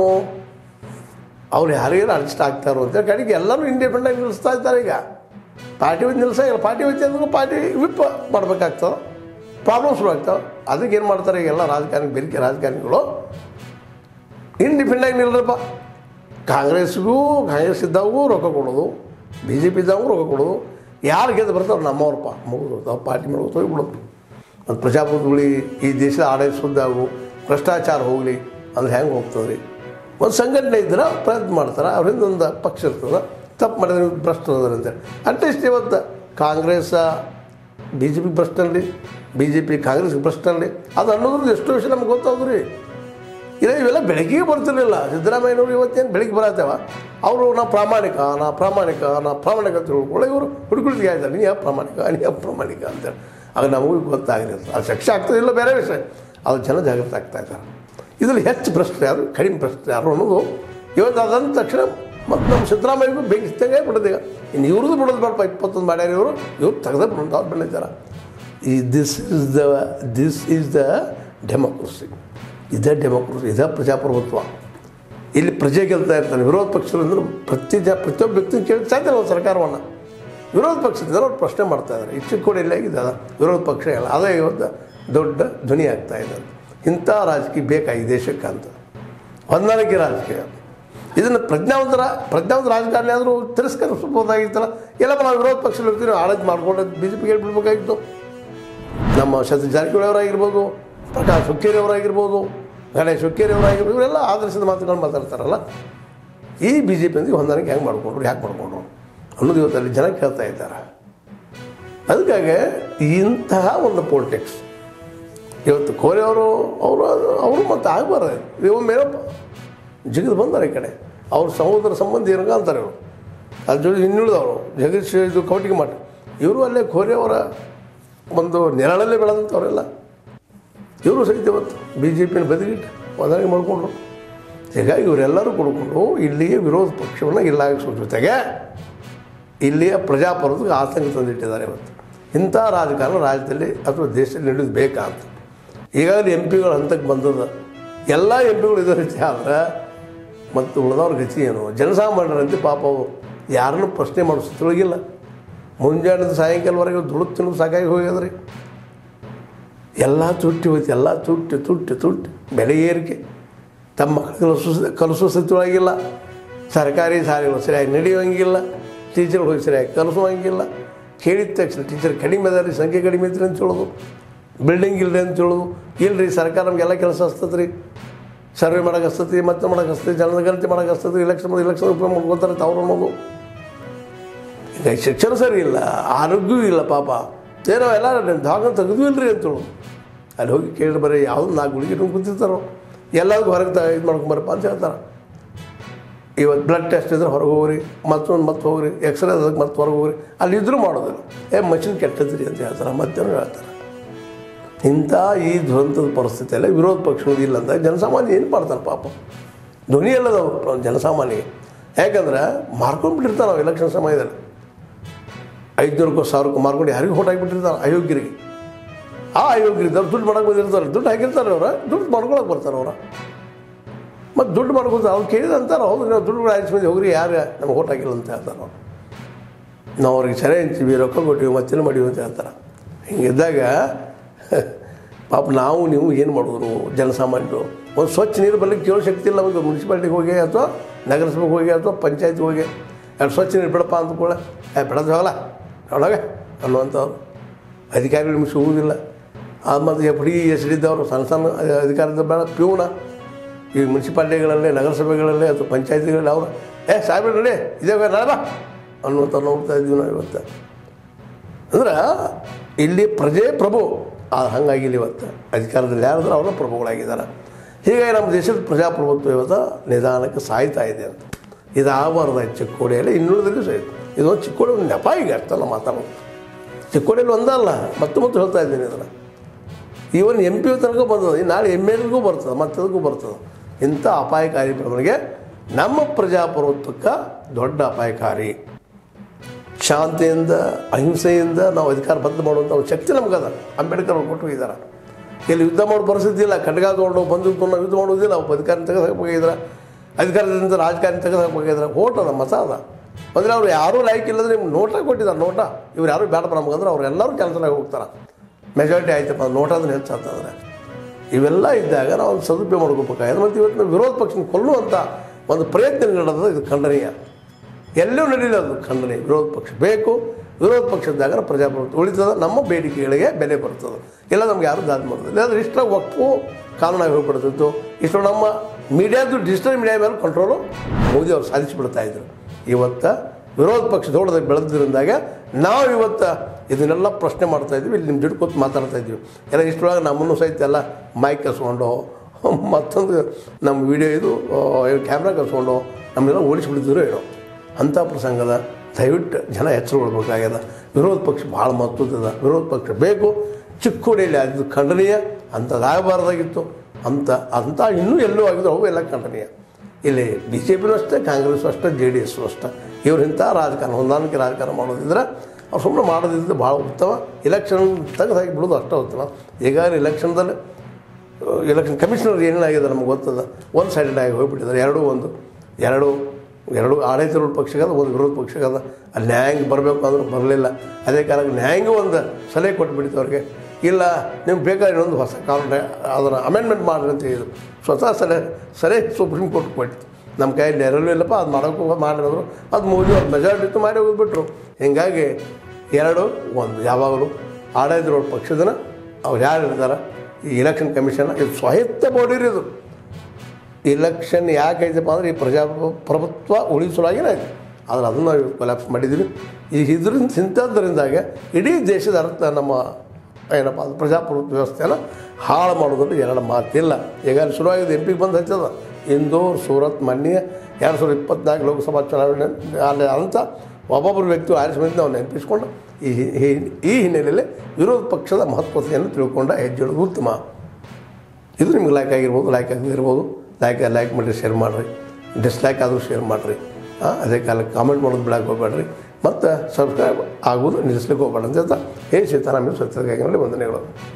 ಅವ್ರು ಯಾರಿಗಾರು ಅಡ್ಜಸ್ಟ್ ಆಗ್ತಾರೋ ಅಂತ ಕಡೆಗೆ ಎಲ್ಲರೂ ಇಂಡಿಪೆಂಡೆಂಟ್ ಆಗಿ ನಿಲ್ಲಿಸ್ತಾ ಇದ್ದಾರೆ. ಈಗ ಪಾರ್ಟಿ ವೈಸ್ ನಿಲ್ಲಿಸಂಗಿಲ್ಲ. ಪಾರ್ಟಿ ವೈಸ್ ಅಂದ್ರೆ ಪಾರ್ಟಿ ವಿಪ್ ಮಾಡಬೇಕಾಗ್ತದೆ, ಪ್ರಾಬ್ಲಮ್ ಶುರು ಆಗ್ತಾವೆ. ಅದಕ್ಕೆ ಏನು ಮಾಡ್ತಾರೆ ಈಗ ಎಲ್ಲ ರಾಜಕಾರಣಿ ಬೇರೆ ರಾಜಕಾರಣಿಗಳು ಇಂಡಿಪೆಂಡೆಂಟ್ ಆಗಿ ನಿಲ್ಲರಪ್ಪ. ಕಾಂಗ್ರೆಸ್ಗೂ ಕಾಂಗ್ರೆಸ್ ಇದ್ದಾಗೂ ರೊಕ್ಕ ಕೊಡೋದು, ಬಿ ಜೆ ಪಿ ಇದ್ದಾಗೂ ರೊಕ್ಕ ಕೊಡೋದು, ಯಾರು ಗೆದ್ದು ಬರ್ತಾವೆ ನಮ್ಮವ್ರಪ್ಪ ಮುಗಿದು ಅವ್ರು ಪಾರ್ಟಿ ಮಾಡೋದು ಹೋಗಿಬಿಡೋದು. ಮತ್ತು ಪ್ರಜಾಪ್ರಭುತ್ವಗಳು ಈ ದೇಶದ ಆಡಳಿತ ಸುದ್ದಾಗು ಭ್ರಷ್ಟಾಚಾರ ಹೋಗಲಿ ಅಂದ್ರೆ ಹೆಂಗೆ ಹೋಗ್ತದೆ ರೀ? ಒಂದು ಸಂಘಟನೆ ಇದ್ರೆ ಪ್ರಯತ್ನ ಮಾಡ್ತಾರೆ, ಅವರಿಂದ ಒಂದು ಪಕ್ಷ ಇರ್ತದೆ, ತಪ್ಪು ಮಾಡಿದ್ರೆ ಭ್ರಷ್ಟ ಅದಾರೆ ಅಂತೇಳಿ. ಅಟ್ಲೀಸ್ಟ್ ಇವತ್ತು ಕಾಂಗ್ರೆಸ್ ಬಿ ಜೆ ಪಿ ಭ್ರಷ್ಟಲ್ಲಿ, ಬಿ ಜೆ ಪಿ ಕಾಂಗ್ರೆಸ್ಗೆ ಭ್ರಷ್ಟಲ್ಲಿ ಅದು ಅನ್ನೋದ್ರದ್ದು ಎಷ್ಟೋ ವಿಷಯ ನಮ್ಗೆ ಗೊತ್ತಾದ್ರು ರೀ. ಇಲ್ಲ ಇವೆಲ್ಲ ಬೆಳಗ್ಗೆ ಬರ್ತಿರಲಿಲ್ಲ. ಸಿದ್ದರಾಮಯ್ಯನವರು ಇವತ್ತೇನು ಬೆಳಗ್ಗೆ ಬರತ್ತವ, ಅವರು ನಾ ಪ್ರಾಮಾಣಿಕ ನಾ ಪ್ರಾಮಾಣಿಕ ನಾ ಪ್ರಾಮಾಣಿಕ ಅಂತ ಹೇಳ್ಕೊಳ್ಳಿ, ಇವರು ಹುಡುಗರಿಗೆ ಆಯ್ತಾರೆ ನೀ ಯಾವ ಪ್ರಾಮಾಣಿಕ ನೀ ಯಾವ ಪ್ರಾಮಾಣಿಕ ಅಂತೇಳಿ. ಆಗ ನಮಗೂ ಗೊತ್ತಾಗಿರುತ್ತೆ. ಅದು ಶಿಕ್ಷೆ ಆಗ್ತದಿಲ್ಲ ಬೇರೆ ವಿಷಯ, ಅದು ಜನ ಜಾಗೃತಿ ಆಗ್ತಾ ಇದ್ದಾರೆ. ಇದರಲ್ಲಿ ಹೆಚ್ಚು ಭ್ರಷ್ಟ ಯಾರು ಕಡಿಮೆ ಭ್ರಷ್ಟ ಯಾರು ಅನ್ನೋದು ಇವತ್ತು ಅದಂದ ತಕ್ಷಣ ಮತ್ತು ನಮ್ಮ ಸಿದ್ದರಾಮಯ್ಯಗೂ ಬೆಂಕಿ ಇದ್ದಂಗೆ ಬಿಡೋದು. ಈಗ ಇನ್ನು ಇವ್ರದ್ದು ಬಿಡೋದು ಬೇಡಪ್ಪ, ಇಪ್ಪತ್ತೊಂದು ಮಾಡ್ಯಾರ ಇವರು, ಇವ್ರು ತೆಗೆದೇ ಬಿಡೋದು ಅವ್ರು ಬೆಳೀತಾರೆ. ಈ this is the this is the democracy. ಇದೇ ಡೆಮೋಕ್ರಸಿ, ಇದೇ ಪ್ರಜಾಪ್ರಭುತ್ವ. ಇಲ್ಲಿ ಪ್ರಜೆ ಗೆಲ್ತಾ ಇರ್ತಾನೆ. ವಿರೋಧ ಪಕ್ಷದಂದ್ರೆ ಪ್ರತಿ ಜ ಪ್ರತಿಯೊಬ್ಬ ವ್ಯಕ್ತಿ ಕೇಳಿ ಸಾಧ್ಯ ಒಂದು ಸರ್ಕಾರವನ್ನು. ವಿರೋಧ ಪಕ್ಷದಿಂದ ಅವ್ರು ಪ್ರಶ್ನೆ ಮಾಡ್ತಾ ಇದ್ದಾರೆ. ಈ ಚಿಕ್ಕೋಡಿ ಎಲ್ಲ ಆಗಿದೆ ಅದ ವಿರೋಧ ಪಕ್ಷ ಇಲ್ಲ, ಅದೇ ಇವತ್ತು ದೊಡ್ಡ ಧ್ವನಿ ಆಗ್ತಾ ಇದೆ. ಇಂಥ ರಾಜಕೀಯ ಬೇಕಾಗಿ ದೇಶಕ್ಕೆ ಅಂತ ಹೊಂದಾಣಿಕೆ ರಾಜಕೀಯ. ಇದನ್ನು ಪ್ರಜ್ಞಾವಂತರ ಪ್ರಜ್ಞಾವಂತ ರಾಜಕಾರಣಿ ಆದರೂ ತಿರಸ್ಕರಿಸಬಹುದಾಗಿತ್ತಲ್ಲ. ಎಲ್ಲಪ್ಪ ನಾವು ವಿರೋಧ ಪಕ್ಷದಲ್ಲಿ ಇರ್ತೀವಿ, ನಾವು ಆಡಳಿತ ಮಾಡ್ಕೊಂಡು ಬಿ ಜೆ ಪಿಗೆ ಹೇಳ್ಬಿಡ್ಬೇಕಾಗಿತ್ತು. ನಮ್ಮ ಸತೀಶ್ ಜಾರಕಿಹೊಳಿ ಅವರಾಗಿರ್ಬೋದು, ಪ್ರಕಾಶ್ ಹುಕ್ಕೇರಿ ಅವರಾಗಿರ್ಬೋದು, ಗಣೇಶ್ ಹುಕ್ಕೇರಿ ಅವರಾಗಿರ್ಬೋದು, ಇವರೆಲ್ಲ ಆದರ್ಶದ ಮಾತುಗಳು ಮಾತಾಡ್ತಾರಲ್ಲ. ಈ ಬಿ ಜೆ ಪಿಯೊಂದಿಗೆ ಹೊಂದಾಣಿಕೆ ಹೆಂಗೆ ಮಾಡಿಕೊಂಡ್ರು, ಯಾಕೆ ಮಾಡಿಕೊಂಡ್ರು ಅನ್ನೋದು ಇವತ್ತಲ್ಲಿ ಜನ ಕೇಳ್ತಾ ಇದ್ದಾರೆ. ಅದಕ್ಕಾಗಿ ಇಂತಹ ಒಂದು ಪೊಲಿಟಿಕ್ಸ್ ಇವತ್ತು ಕೋರೆ ಅವರು ಅವರು ಅವರು ಮತ್ತು ಆಗಬಾರ್ದು. ಇವ ಮೇಲಪ್ಪ ಜಿಗಿದು ಬಂದಾರೆ ಈ ಕಡೆ. ಅವ್ರ ಸಹೋದರ ಸಂಬಂಧಿ ಏನಂಗ ಅಂತಾರೆ ಇವರು. ಅದ್ರ ಜೊತೆ ಇನ್ನುಳಿದವರು ಜಗದೀಶ್ ಇದು ಕವಟಿಗೆ ಮಾಡಿ ಇವರು ಅಲ್ಲೇ ಕೋರೆ ಅವರ ಒಂದು ನೆರಳಲ್ಲೇ ಬೆಳೆದಂಥವರೆಲ್ಲ ಇವರು ಸಹಿತ ಇವತ್ತು ಬಿ ಜೆ ಪಿನ ಬದಿಗಿಟ್ಟು ಹೊಂದಾಣಿಕೆ ಮಾಡಿಕೊಂಡ್ರು. ಹೀಗಾಗಿ ಇವರೆಲ್ಲರೂ ಕೊಡ್ಕೊಂಡು ಇಲ್ಲಿಯೇ ವಿರೋಧ ಪಕ್ಷವನ್ನು ಇಲ್ಲಾಗಿಸೋ ಜೊತೆಗೆ ಇಲ್ಲಿಯ ಪ್ರಜಾಪ್ರಭುತ್ವಕ್ಕೆ ಆತಂಕ ತಂದಿಟ್ಟಿದ್ದಾರೆ. ಇವತ್ತು ಇಂಥ ರಾಜಕಾರಣ ರಾಜ್ಯದಲ್ಲಿ ಅಥವಾ ದೇಶದಲ್ಲಿ ನಡೆಯೋದು ಬೇಕಾ ಅಂತ ಈಗಾಗಲೇ ಎಂ ಪಿಗಳು ಹಂತಕ್ಕೆ ಬಂದದ. ಎಲ್ಲ ಎಂ ಪಿಗಳು ಇದೇ ರೀತಿ ಆದ್ರೆ ಮತ್ತು ಉಳಿದವ್ರ ಗತಿ ಏನು? ಜನಸಾಮಾನ್ಯರಂತೆ ಪಾಪ ಅವರು ಯಾರನ್ನೂ ಪ್ರಶ್ನೆ ಮಾಡಿಸೋ ತಿಳಿಗಿಲ್ಲ. ಮುಂಜಾನೆ ಸಾಯಂಕಾಲವರೆಗೆ ದುಡ್ಡು ತಿನ್ನೋದು ಸಾಕಾಗಿ ಹೋಗ್ಯದ್ರಿ. ಎಲ್ಲ ತುಟ್ಟಿ ಹೋಯ್ತು, ಎಲ್ಲ ತುಟ್ಟಿ ತುಟ್ಟಿ ತುಟ್ಟಿ ಬೆಲೆ ಏರಿಕೆ. ತಮ್ಮ ಮಕ್ಕಳು ಕಲಿಸೋ ಕಲಿಸೋ ಸ್ಥಿತಿಯೊಳಗಿಲ್ಲ. ಸರ್ಕಾರಿ ಶಾಲೆಗಳು ಸರಿಯಾಗಿ ನಡೆಯುವಂಗಿಲ್ಲ. ಟೀಚರ್ಗಳು ಹೋಗಿ ಸರಿಯಾಗಿ ಕಲಿಸುವಂಗಿಲ್ಲ. ಕೇಳಿದ ತಕ್ಷಣ ಟೀಚರ್ ಕಡಿಮೆ ಅದ ರೀ, ಸಂಖ್ಯೆ ಕಡಿಮೆ ಐತ್ರಿ ಅಂತ ಹೇಳೋದು. ಬಿಲ್ಡಿಂಗ್ ಇಲ್ಲರಿ ಅಂತ ಹೇಳೋದು. ಇಲ್ಲರಿ ಸರ್ಕಾರ ನಮಗೆಲ್ಲ ಕೆಲಸ ಹಸ್ತತ್ರಿ, ಸರ್ವೆ ಮಾಡೋಕೆ ಹಸ್ತತಿ, ಮತ್ತೆ ಮಾಡೋಕೆ ಹಸ್ತತಿ, ಜನಗಣತಿ ಮಾಡೋಕೆ ಹಸ್ತತಿ, ಇಲೆಕ್ಷನ್ ಮಾಡಿ ಇಲೆಕ್ಷನ್ ಉಪಯೋಗ ಮಾಡ್ಕೊತಾರೆ ಅವ್ರು ಅನ್ನೋದು. ಈಗ ಶಿಕ್ಷಣ ಸರಿ ಇಲ್ಲ, ಆರೋಗ್ಯವೂ ಇಲ್ಲ. ಪಾಪ ಏನೋ ಎಲ್ಲ ದಾಖಲೆ ತೆಗೆದು ಇಲ್ಲರಿ ಅಂತೇಳು. ಅಲ್ಲಿ ಹೋಗಿ ಕೇಳಿ ಬರೀ ಯಾವುದು ನಾಲ್ಕು ಗುಳಿಗೆ ಇಟ್ಕೊಂಡು ಕೂತಿರ್ತಾರೋ ಎಲ್ಲದಕ್ಕೂ ಹೊರಗೆ ತ ಇದು ಮಾಡ್ಕೊಂಬರಪ್ಪ ಅಂತ ಹೇಳ್ತಾರೆ. ಇವತ್ತು ಬ್ಲಡ್ ಟೆಸ್ಟ್ ಇದ್ರೆ ಹೊರಗೆ ಹೋಗ್ರಿ, ಮತ್ತೊಂದು ಮತ್ತೆ ಹೋಗ್ರಿ, ಎಕ್ಸ್ರೇ ಅದಕ್ಕೆ ಮತ್ತೆ ಹೊರಗೆ ಹೋಗ್ರಿ. ಅಲ್ಲಿ ಇದ್ರೂ ಮಾಡೋದಿಲ್ಲ. ಏ ಮಷಿನ್ ಕೆಟ್ಟದ್ರಿ ಅಂತ ಹೇಳ್ತಾರೆ, ಮತ್ತೇನೋ ಹೇಳ್ತಾರೆ. ಇಂಥ ಈ ದುರಂತದ ಪರಿಸ್ಥಿತಿಯಲ್ಲ ವಿರೋಧ ಪಕ್ಷಗಳು ಇಲ್ಲ ಅಂದಾಗ ಜನಸಾಮಾನ್ಯ ಏನು ಮಾಡ್ತಾರೆ ಪಾಪ. ಧ್ವನಿ ಎಲ್ಲದವ್ರು ಜನಸಾಮಾನ್ಯಗೆ. ಯಾಕಂದ್ರೆ ಮಾರ್ಕೊಂಡ್ಬಿಟ್ಟಿರ್ತಾರೆ ನಾವು ಎಲೆಕ್ಷನ್ ಸಮಯದಲ್ಲಿ. ಐದುನೂರಕ್ಕೂ ಸಾವಿರಕ್ಕೂ ಮಾರ್ಕೊಂಡು ಯಾರಿಗೂ ಓಟ್ ಹಾಕಿಬಿಟ್ಟಿರ್ತಾರೆ ಅಯೋಗ್ಯರಿಗೆ. ಆ ಅಯೋಗ್ಯರಿದ್ದವ್ರು ದುಡ್ಡು ಮಾಡೋಕೆ ಬಂದಿರ್ತಾರೆ, ದುಡ್ಡು ಹಾಕಿರ್ತಾರೆ ಅವ್ರ, ದುಡ್ಡು ಮಾಡ್ಕೊಳಕ್ಕೆ ಬರ್ತಾರೆ ಅವ್ರ. ಮತ್ತು ದುಡ್ಡು ಮಾಡ್ಕೊತಾರೆ. ಅವ್ರು ಕೇಳಿದ ಅಂತಾರೆ, ಹೌದು ನಾವು ದುಡ್ಡು ಆಯ್ಸ್ಕೊಂಡು ಹೋಗ್ರಿ, ಯಾರು ನಮ್ಗೆ ಓಟ್ ಹಾಕಿಲ್ಲ ಅಂತ ಹೇಳ್ತಾರೆ ಅವ್ರು. ನಾವು ಅವ್ರಿಗೆ ಸೆರೆ ಹಂಚೀವಿ, ರೊಕ್ಕ ಕೊಟ್ಟಿವಿ, ಮತ್ತೇನು ಮಾಡೀವಿ ಅಂತ ಹೇಳ್ತಾರೆ. ಹಿಂಗಿದ್ದಾಗ ಪಾಪ ನಾವು ನೀವು ಏನು ಮಾಡಿದ್ರು ಜನಸಾಮಾನ್ಯರು? ಒಂದು ಸ್ವಚ್ಛ ನೀರು ಬರ್ಲಿಕ್ಕೆ ಕೇಳೋ ಶಕ್ತಿ ಇಲ್ಲ. ಒಂದು ಮುನ್ಸಿಪಾಲ್ಟಿಗೆ ಹೋಗಿ ಅಥವಾ ನಗರಸಭೆಗೆ ಹೋಗಿ ಅಥವಾ ಪಂಚಾಯತ್ಗೆ ಹೋಗಿ ಎರಡು ಸ್ವಚ್ಛ ನೀರು ಬಿಡಪ್ಪ ಅಂದ್ಕೊಳ್ಳ ಏ ಬಿಡೋದು ಹೋಗಲ್ಲ ನೋಡಾಗ ಅನ್ನುವಂಥವ್ರು ಅಧಿಕಾರಿಗಳು ನಿಮ್ಗೆ ಸಿಗುವುದಿಲ್ಲ. ಅದು ಮತ್ತು ಎಫ್ ಡಿ ಎಸ್ ಡಿ ಇದ್ದವರು ಸಣ್ಣ ಸಣ್ಣ ಅಧಿಕಾರದ ಬೇಡ ಪ್ಯೂನ ಈ ಮುನ್ಸಿಪಾಲ್ಟಿಗಳಲ್ಲೇ ನಗರಸಭೆಗಳಲ್ಲೇ ಅಥವಾ ಪಂಚಾಯತಿಗಳಲ್ಲಿ ಅವರು ಏ ಸಾಹೇಬ್ರು ನಡೆ ಇದೇ ನಾಳೆ ಬಾ ಅನ್ನುವಂಥ ನೋಡ್ತಾ ಇದ್ದೀವಿ ನಾವು ಇವತ್ತು. ಅಂದ್ರೆ ಇಲ್ಲಿ ಪ್ರಜೆ ಪ್ರಭು ಅದು ಹಂಗಾಗಿಲ್ಲ. ಇವತ್ತು ಅಧಿಕಾರದಲ್ಲಿ ಯಾರಾದ್ರೂ ಅವರ ಪ್ರಭುಗಳಾಗಿದ್ದಾರೆ. ಹೀಗಾಗಿ ನಮ್ಮ ದೇಶದ ಪ್ರಜಾಪ್ರಭುತ್ವ ಇವತ್ತು ನಿಧಾನಕ್ಕೆ ಸಾಯ್ತಾ ಇದೆ ಅಂತ. ಇದು ಆಗಬಾರ್ದು ಚಿಕ್ಕೋಡಿಯಲ್ಲಿ, ಇನ್ನುಳಿದಲ್ಲಿ ಸಾಯ್ತು. ಇದೊಂದು ಚಿಕ್ಕೋಡಿ ಒಂದು ನೆಪ ಈಗ ಅಷ್ಟಲ್ಲ ಮಾತಾಡೋದು. ಚಿಕ್ಕೋಡಿಯಲ್ಲಿ ಒಂದಲ್ಲ, ಮತ್ತೆ ಮತ್ತೆ ಹೇಳ್ತಾ ಇದ್ದೀನಿ ಇದನ್ನು. ಇವನ್ ಎಂ ಪಿ ತನಕ ಬರ್ತದೆ, ನಾಳೆ ಎಮ್ ಎಲ್ಗೂ ಬರ್ತದೆ, ಮತ್ತದಕ್ಕೂ ಬರ್ತದೆ. ಇಂಥ ಅಪಾಯಕಾರಿ ಬೆಳವಣಿಗೆ ನಮ್ಮ ಪ್ರಜಾಪ್ರಭುತ್ವಕ್ಕೆ ದೊಡ್ಡ ಅಪಾಯಕಾರಿ. ಶಾಂತಿಯಿಂದ ಅಹಿಂಸೆಯಿಂದ ನಾವು ಅಧಿಕಾರ ಬದ್ಧ ಮಾಡುವಂಥ ಒಂದು ಶಕ್ತಿ ನಮಗದ. ಅಂಬೇಡ್ಕರ್ ಅವ್ರು ಕೊಟ್ಟು ಹೋಗಿದ್ದಾರೆ. ಇಲ್ಲಿ ಯುದ್ಧ ಮಾಡೋ ಪರಿಸ್ಥಿತಿ ಇಲ್ಲ. ಖಡ್ಗ ತೊಗೊಂಡು ಬಂದೂಕು ನಾವು ಯುದ್ಧ ಮಾಡೋದಿಲ್ಲ. ಅವ್ರು ಅಧಿಕಾರ ತೆಗೆದುಹಾಕಬೇಕಾಗಿದ್ರೆ, ಅಧಿಕಾರದಿಂದ ರಾಜಕಾರಣ ತೆಗೆದುಹಾಕಬೇಕಾಗಿದ್ರೆ ಓಟ್ ಅದ, ಮತ ಅದ. ಅಂದರೆ ಅವ್ರು ಯಾರೂ ಲೈಕ್ ಇಲ್ಲದ್ರೆ ನಿಮ್ಗೆ ನೋಟ ಕೊಟ್ಟಿದ್ದಾರೆ. ನೋಟ ಇವ್ರು ಯಾರೂ ಬೇಡಪ್ಪ ನಮಗಂದ್ರೆ ಅವ್ರೆಲ್ಲರೂ ಕೆಲಸದಾಗ ಹೋಗ್ತಾರೆ. ಮೆಜಾರಿಟಿ ಆಯ್ತಪ್ಪ ನೋಟ ಅದನ್ನು ಹೆಚ್ಚಾಗ್ತದ್ರೆ. ಇವೆಲ್ಲ ಇದ್ದಾಗ ನಾವು ಒಂದು ಸದುಪಯೋಗ ಮಾಡ್ಕೋಬೇಕಾಗಿದೆ. ಮತ್ತು ಇವತ್ತು ವಿರೋಧ ಪಕ್ಷನ ಕೊಲ್ಲುವಂಥ ಒಂದು ಪ್ರಯತ್ನ ನಡೆಯೋದು ಇದು ಖಂಡನೀಯ. ಎಲ್ಲೂ ನಡೀಲಿ, ಅದು ಖಂಡನೀಯ. ವಿರೋಧ ಪಕ್ಷ ಬೇಕು. ವಿರೋಧ ಪಕ್ಷದಾಗ ಪ್ರಜಾಪ್ರಭುತ್ವ ಉಳಿತದೆ, ನಮ್ಮ ಬೇಡಿಕೆಗಳಿಗೆ ಬೆಲೆ ಬರ್ತದೆ. ಇಲ್ಲ ನಮ್ಗೆ ಯಾರು ದಾದ ಮಾಡೋದು ಇಲ್ಲಾಂದ್ರೆ ಇಷ್ಟ ಒಪ್ಪು ಕಾನೂನಾಗಿ ಹೋಗ್ಬಿಡ್ತಿತ್ತು. ಇಷ್ಟು ನಮ್ಮ ಮೀಡಿಯಾದು ಡಿಜಿಟಲ್ ಮೀಡಿಯಾ ಮೇಲೆ ಕಂಟ್ರೋಲು ಮೋದಿ ಅವರು ಸಾಧಿಸಿಬಿಡ್ತಾಯಿದ್ರು. ಇವತ್ತು ವಿರೋಧ ಪಕ್ಷ ದೊಡ್ಡದಾಗಿ ಬೆಳೆದಿದ್ರಿಂದಾಗ ನಾವು ಇವತ್ತು ಇದನ್ನೆಲ್ಲ ಪ್ರಶ್ನೆ ಮಾಡ್ತಾಯಿದ್ವಿ. ಇಲ್ಲಿ ನಿಮ್ಮ ಜೊತೆ ಕೂತು ಮಾತಾಡ್ತಾ ಇದ್ವಿ. ಎಲ್ಲ ಇಷ್ಟರೊಳಗೆ ನಮ್ಮನ್ನು ಸಹಿತ ಎಲ್ಲ ಮೈಕ್ ಕಸ್ಕೊಂಡು ಮತ್ತೊಂದು ನಮ್ಮ ವಿಡಿಯೋ ಇದು ಕ್ಯಾಮ್ರಾ ಕಸ್ಕೊಂಡು ನಮ್ಮೆಲ್ಲ ಓಡಿಸಿಬಿಡ್ತಿದ್ರು ಏನೋ ಅಂಥ ಪ್ರಸಂಗದ. ದಯವಿಟ್ಟು ಜನ ಎಚ್ಚರಗೊಳ್ಬೇಕಾಗ್ಯದ. ವಿರೋಧ ಪಕ್ಷ ಭಾಳ ಮಹತ್ವದ. ವಿರೋಧ ಪಕ್ಷ ಬೇಕು. ಚಿಕ್ಕೋಡಿಯಲ್ಲಿ ಆಗಿದ್ದು ಖಂಡನೀಯ. ಅಂಥದ್ದಾಗಬಾರ್ದಾಗಿತ್ತು. ಅಂಥ ಅಂಥ ಇನ್ನೂ ಎಲ್ಲೂ ಆಗಿದ್ದು ಅವು ಎಲ್ಲ ಖಂಡನೀಯ. ಇಲ್ಲಿ ಬಿ ಜೆ ಪಿನೂ ಅಷ್ಟೇ, ಕಾಂಗ್ರೆಸ್ಸು ಅಷ್ಟೇ, ಜೆ ಡಿ ಎಸ್ಸು ಅಷ್ಟೇ. ಇವ್ರು ಇಂಥ ರಾಜಕಾರಣ ಹೊಂದಾಣಿಕೆ ರಾಜಕಾರಣ ಮಾಡೋದಿದ್ರೆ ಅವ್ರು ಸುಮ್ಮನೆ ಮಾಡೋದಿದ್ರೆ ಭಾಳ ಉತ್ತಮ. ಇಲೆಕ್ಷನ್ ತೆಗೆದು ಹಾಕಿ ಬಿಡೋದು ಅಷ್ಟೇ ಉತ್ತಮ. ಈಗಾಗಲೇ ಇಲೆಕ್ಷನ್ದಲ್ಲಿ ಎಲೆಕ್ಷನ್ ಕಮಿಷನರ್ ಏನೇನಾಗಿದೆ ನಮ್ಗೆ ಗೊತ್ತದ. ಒಂದು ಸೈಡೆಡ್ ಆಗಿ ಹೋಗಿಬಿಟ್ಟಿದ್ದಾರೆ. ಎರಡೂ ಒಂದು ಎರಡು ಎರಡು ಆಡಳಿತ ಪಕ್ಷಗದ, ಒಂದು ವಿರೋಧ ಪಕ್ಷಗದ. ಅಲ್ಲಿ ನ್ಯಾಯಾಂಗ ಬರಬೇಕು ಅಂದ್ರೆ ಬರಲಿಲ್ಲ. ಅದೇ ಕಾರಣಕ್ಕೆ ನ್ಯಾಯಾಂಗ ಒಂದು ಸಲಹೆ ಕೊಟ್ಬಿಟ್ಟಿತ್ತು ಅವ್ರಿಗೆ. ಇಲ್ಲ ನಿಮ್ಗೆ ಬೇಕಾದ್ರೆ ಇನ್ನೊಂದು ಹೊಸ ಕಾನೂನು ಅದನ್ನು ಅಮೆಂಡ್ಮೆಂಟ್ ಮಾಡಿರಿ ಅಂತ ಹೇಳಿದರು. ಸ್ವತಃ ಸಲಹೆ ಸಲಹೆ ಸುಪ್ರೀಂ ಕೋರ್ಟ್ ಕೊಟ್ಟಿತ್ತು. ನಮ್ಮ ಕೈಯಲ್ಲಿ ನೆರಳು ಇಲ್ಲಪ್ಪ ಅದು ಮಾಡೋಕೆ ಮಾಡಿದ್ರು ಅದು ಮೂವಿ ಅವ್ರು ಮೆಜಾರಿಟಿ ಮಾಡಿ ಹೋಗ್ಬಿಟ್ರು. ಹೀಗಾಗಿ ಎರಡು ಒಂದು ಯಾವಾಗಲೂ ಆಡಳಿತ ಪಕ್ಷದನ ಅವ್ರು ಯಾರು ಇರ್ತಾರೆ ಈ ಎಲೆಕ್ಷನ್ ಕಮಿಷನ್ ಇದು ಸ್ವಾಯತ್ತ ಬಾಡಿ ರೀ. ಇದು ಇಲೆಕ್ಷನ್ ಯಾಕೆ ಐತಪ್ಪ ಅಂದರೆ ಈ ಪ್ರಜಾ ಪ್ರಭುತ್ವ ಉಳಿಸಲಾಗಿನೇ ಐತೆ. ಆದರೆ ಅದನ್ನು ನಾವು ಕೊಲ್ಯಾಪ್ಸ್ ಮಾಡಿದ್ದೀವಿ. ಈಗ ಇದರಿಂದ ಇಂಥದ್ದರಿಂದಾಗೆ ಇಡೀ ದೇಶದ ಅರ್ಥ ನಮ್ಮ ಏನಪ್ಪ ಅದು ಪ್ರಜಾಪ್ರಭುತ್ವ ವ್ಯವಸ್ಥೆಯನ್ನು ಹಾಳು ಮಾಡೋದ್ರಲ್ಲಿ ಎರಡು ಮಾತಿಲ್ಲ. ಈಗ ಶುರುವಾಗಿದೆ ಎಂ ಪಿಗೆ ಬಂದು ಹಚ್ಚದ ಇಂದೋರ್ ಸೂರತ್ ಮೊನ್ನೆ ಎರಡು ಸಾವಿರದ ಇಪ್ಪತ್ನಾಲ್ಕು ಲೋಕಸಭಾ ಚುನಾವಣೆ ಅಲ್ಲಿ ಅಂತ ಒಬ್ಬೊಬ್ಬರು ವ್ಯಕ್ತಿ ಆರಿಸಿ ಬಂದು ನಾವು ನೆನಪಿಸ್ಕೊಂಡು ಈ ಈ ಹಿನ್ನೆಲೆಯಲ್ಲಿ ವಿರೋಧ ಪಕ್ಷದ ಮಹತ್ವತೆಯನ್ನು ತಿಳ್ಕೊಂಡ ಹೆಜ್ಜೆಗಳು ಉತ್ತಮ. ಇದು ನಿಮ್ಗೆ ಲೈಕ್ ಆಗಿರ್ಬೋದು, ಲೈಕ್ ಆಗಿರ್ಬೋದು. ಲೈಕ್ ಲೈಕ್ ಮಾಡಿರಿ, ಶೇರ್ ಮಾಡಿರಿ. ಡಿಸ್ಲೈಕ್ ಆದರೂ ಶೇರ್ ಮಾಡಿರಿ. ಅದೇ ಕಾಲಕ್ಕೆ ಕಾಮೆಂಟ್ ಮಾಡೋದು ಬಿಡಕ್ಕೆ ಹೋಗ್ಬೇಡ್ರಿ. ಮತ್ತು ಸಬ್ಸ್ಕ್ರೈಬ್ ಆಗೋದು ನಿಲ್ಲಿಸ್ಲಿಕ್ಕೆ ಹೋಗ್ಬೇಡ ಅಂತ ಹೇಳ್ತಾ ಹೇಳಿ ಸೀತಾರಾಮ ಸತ್ಯಗಾಗಿ ವಂದನೆಗಳು.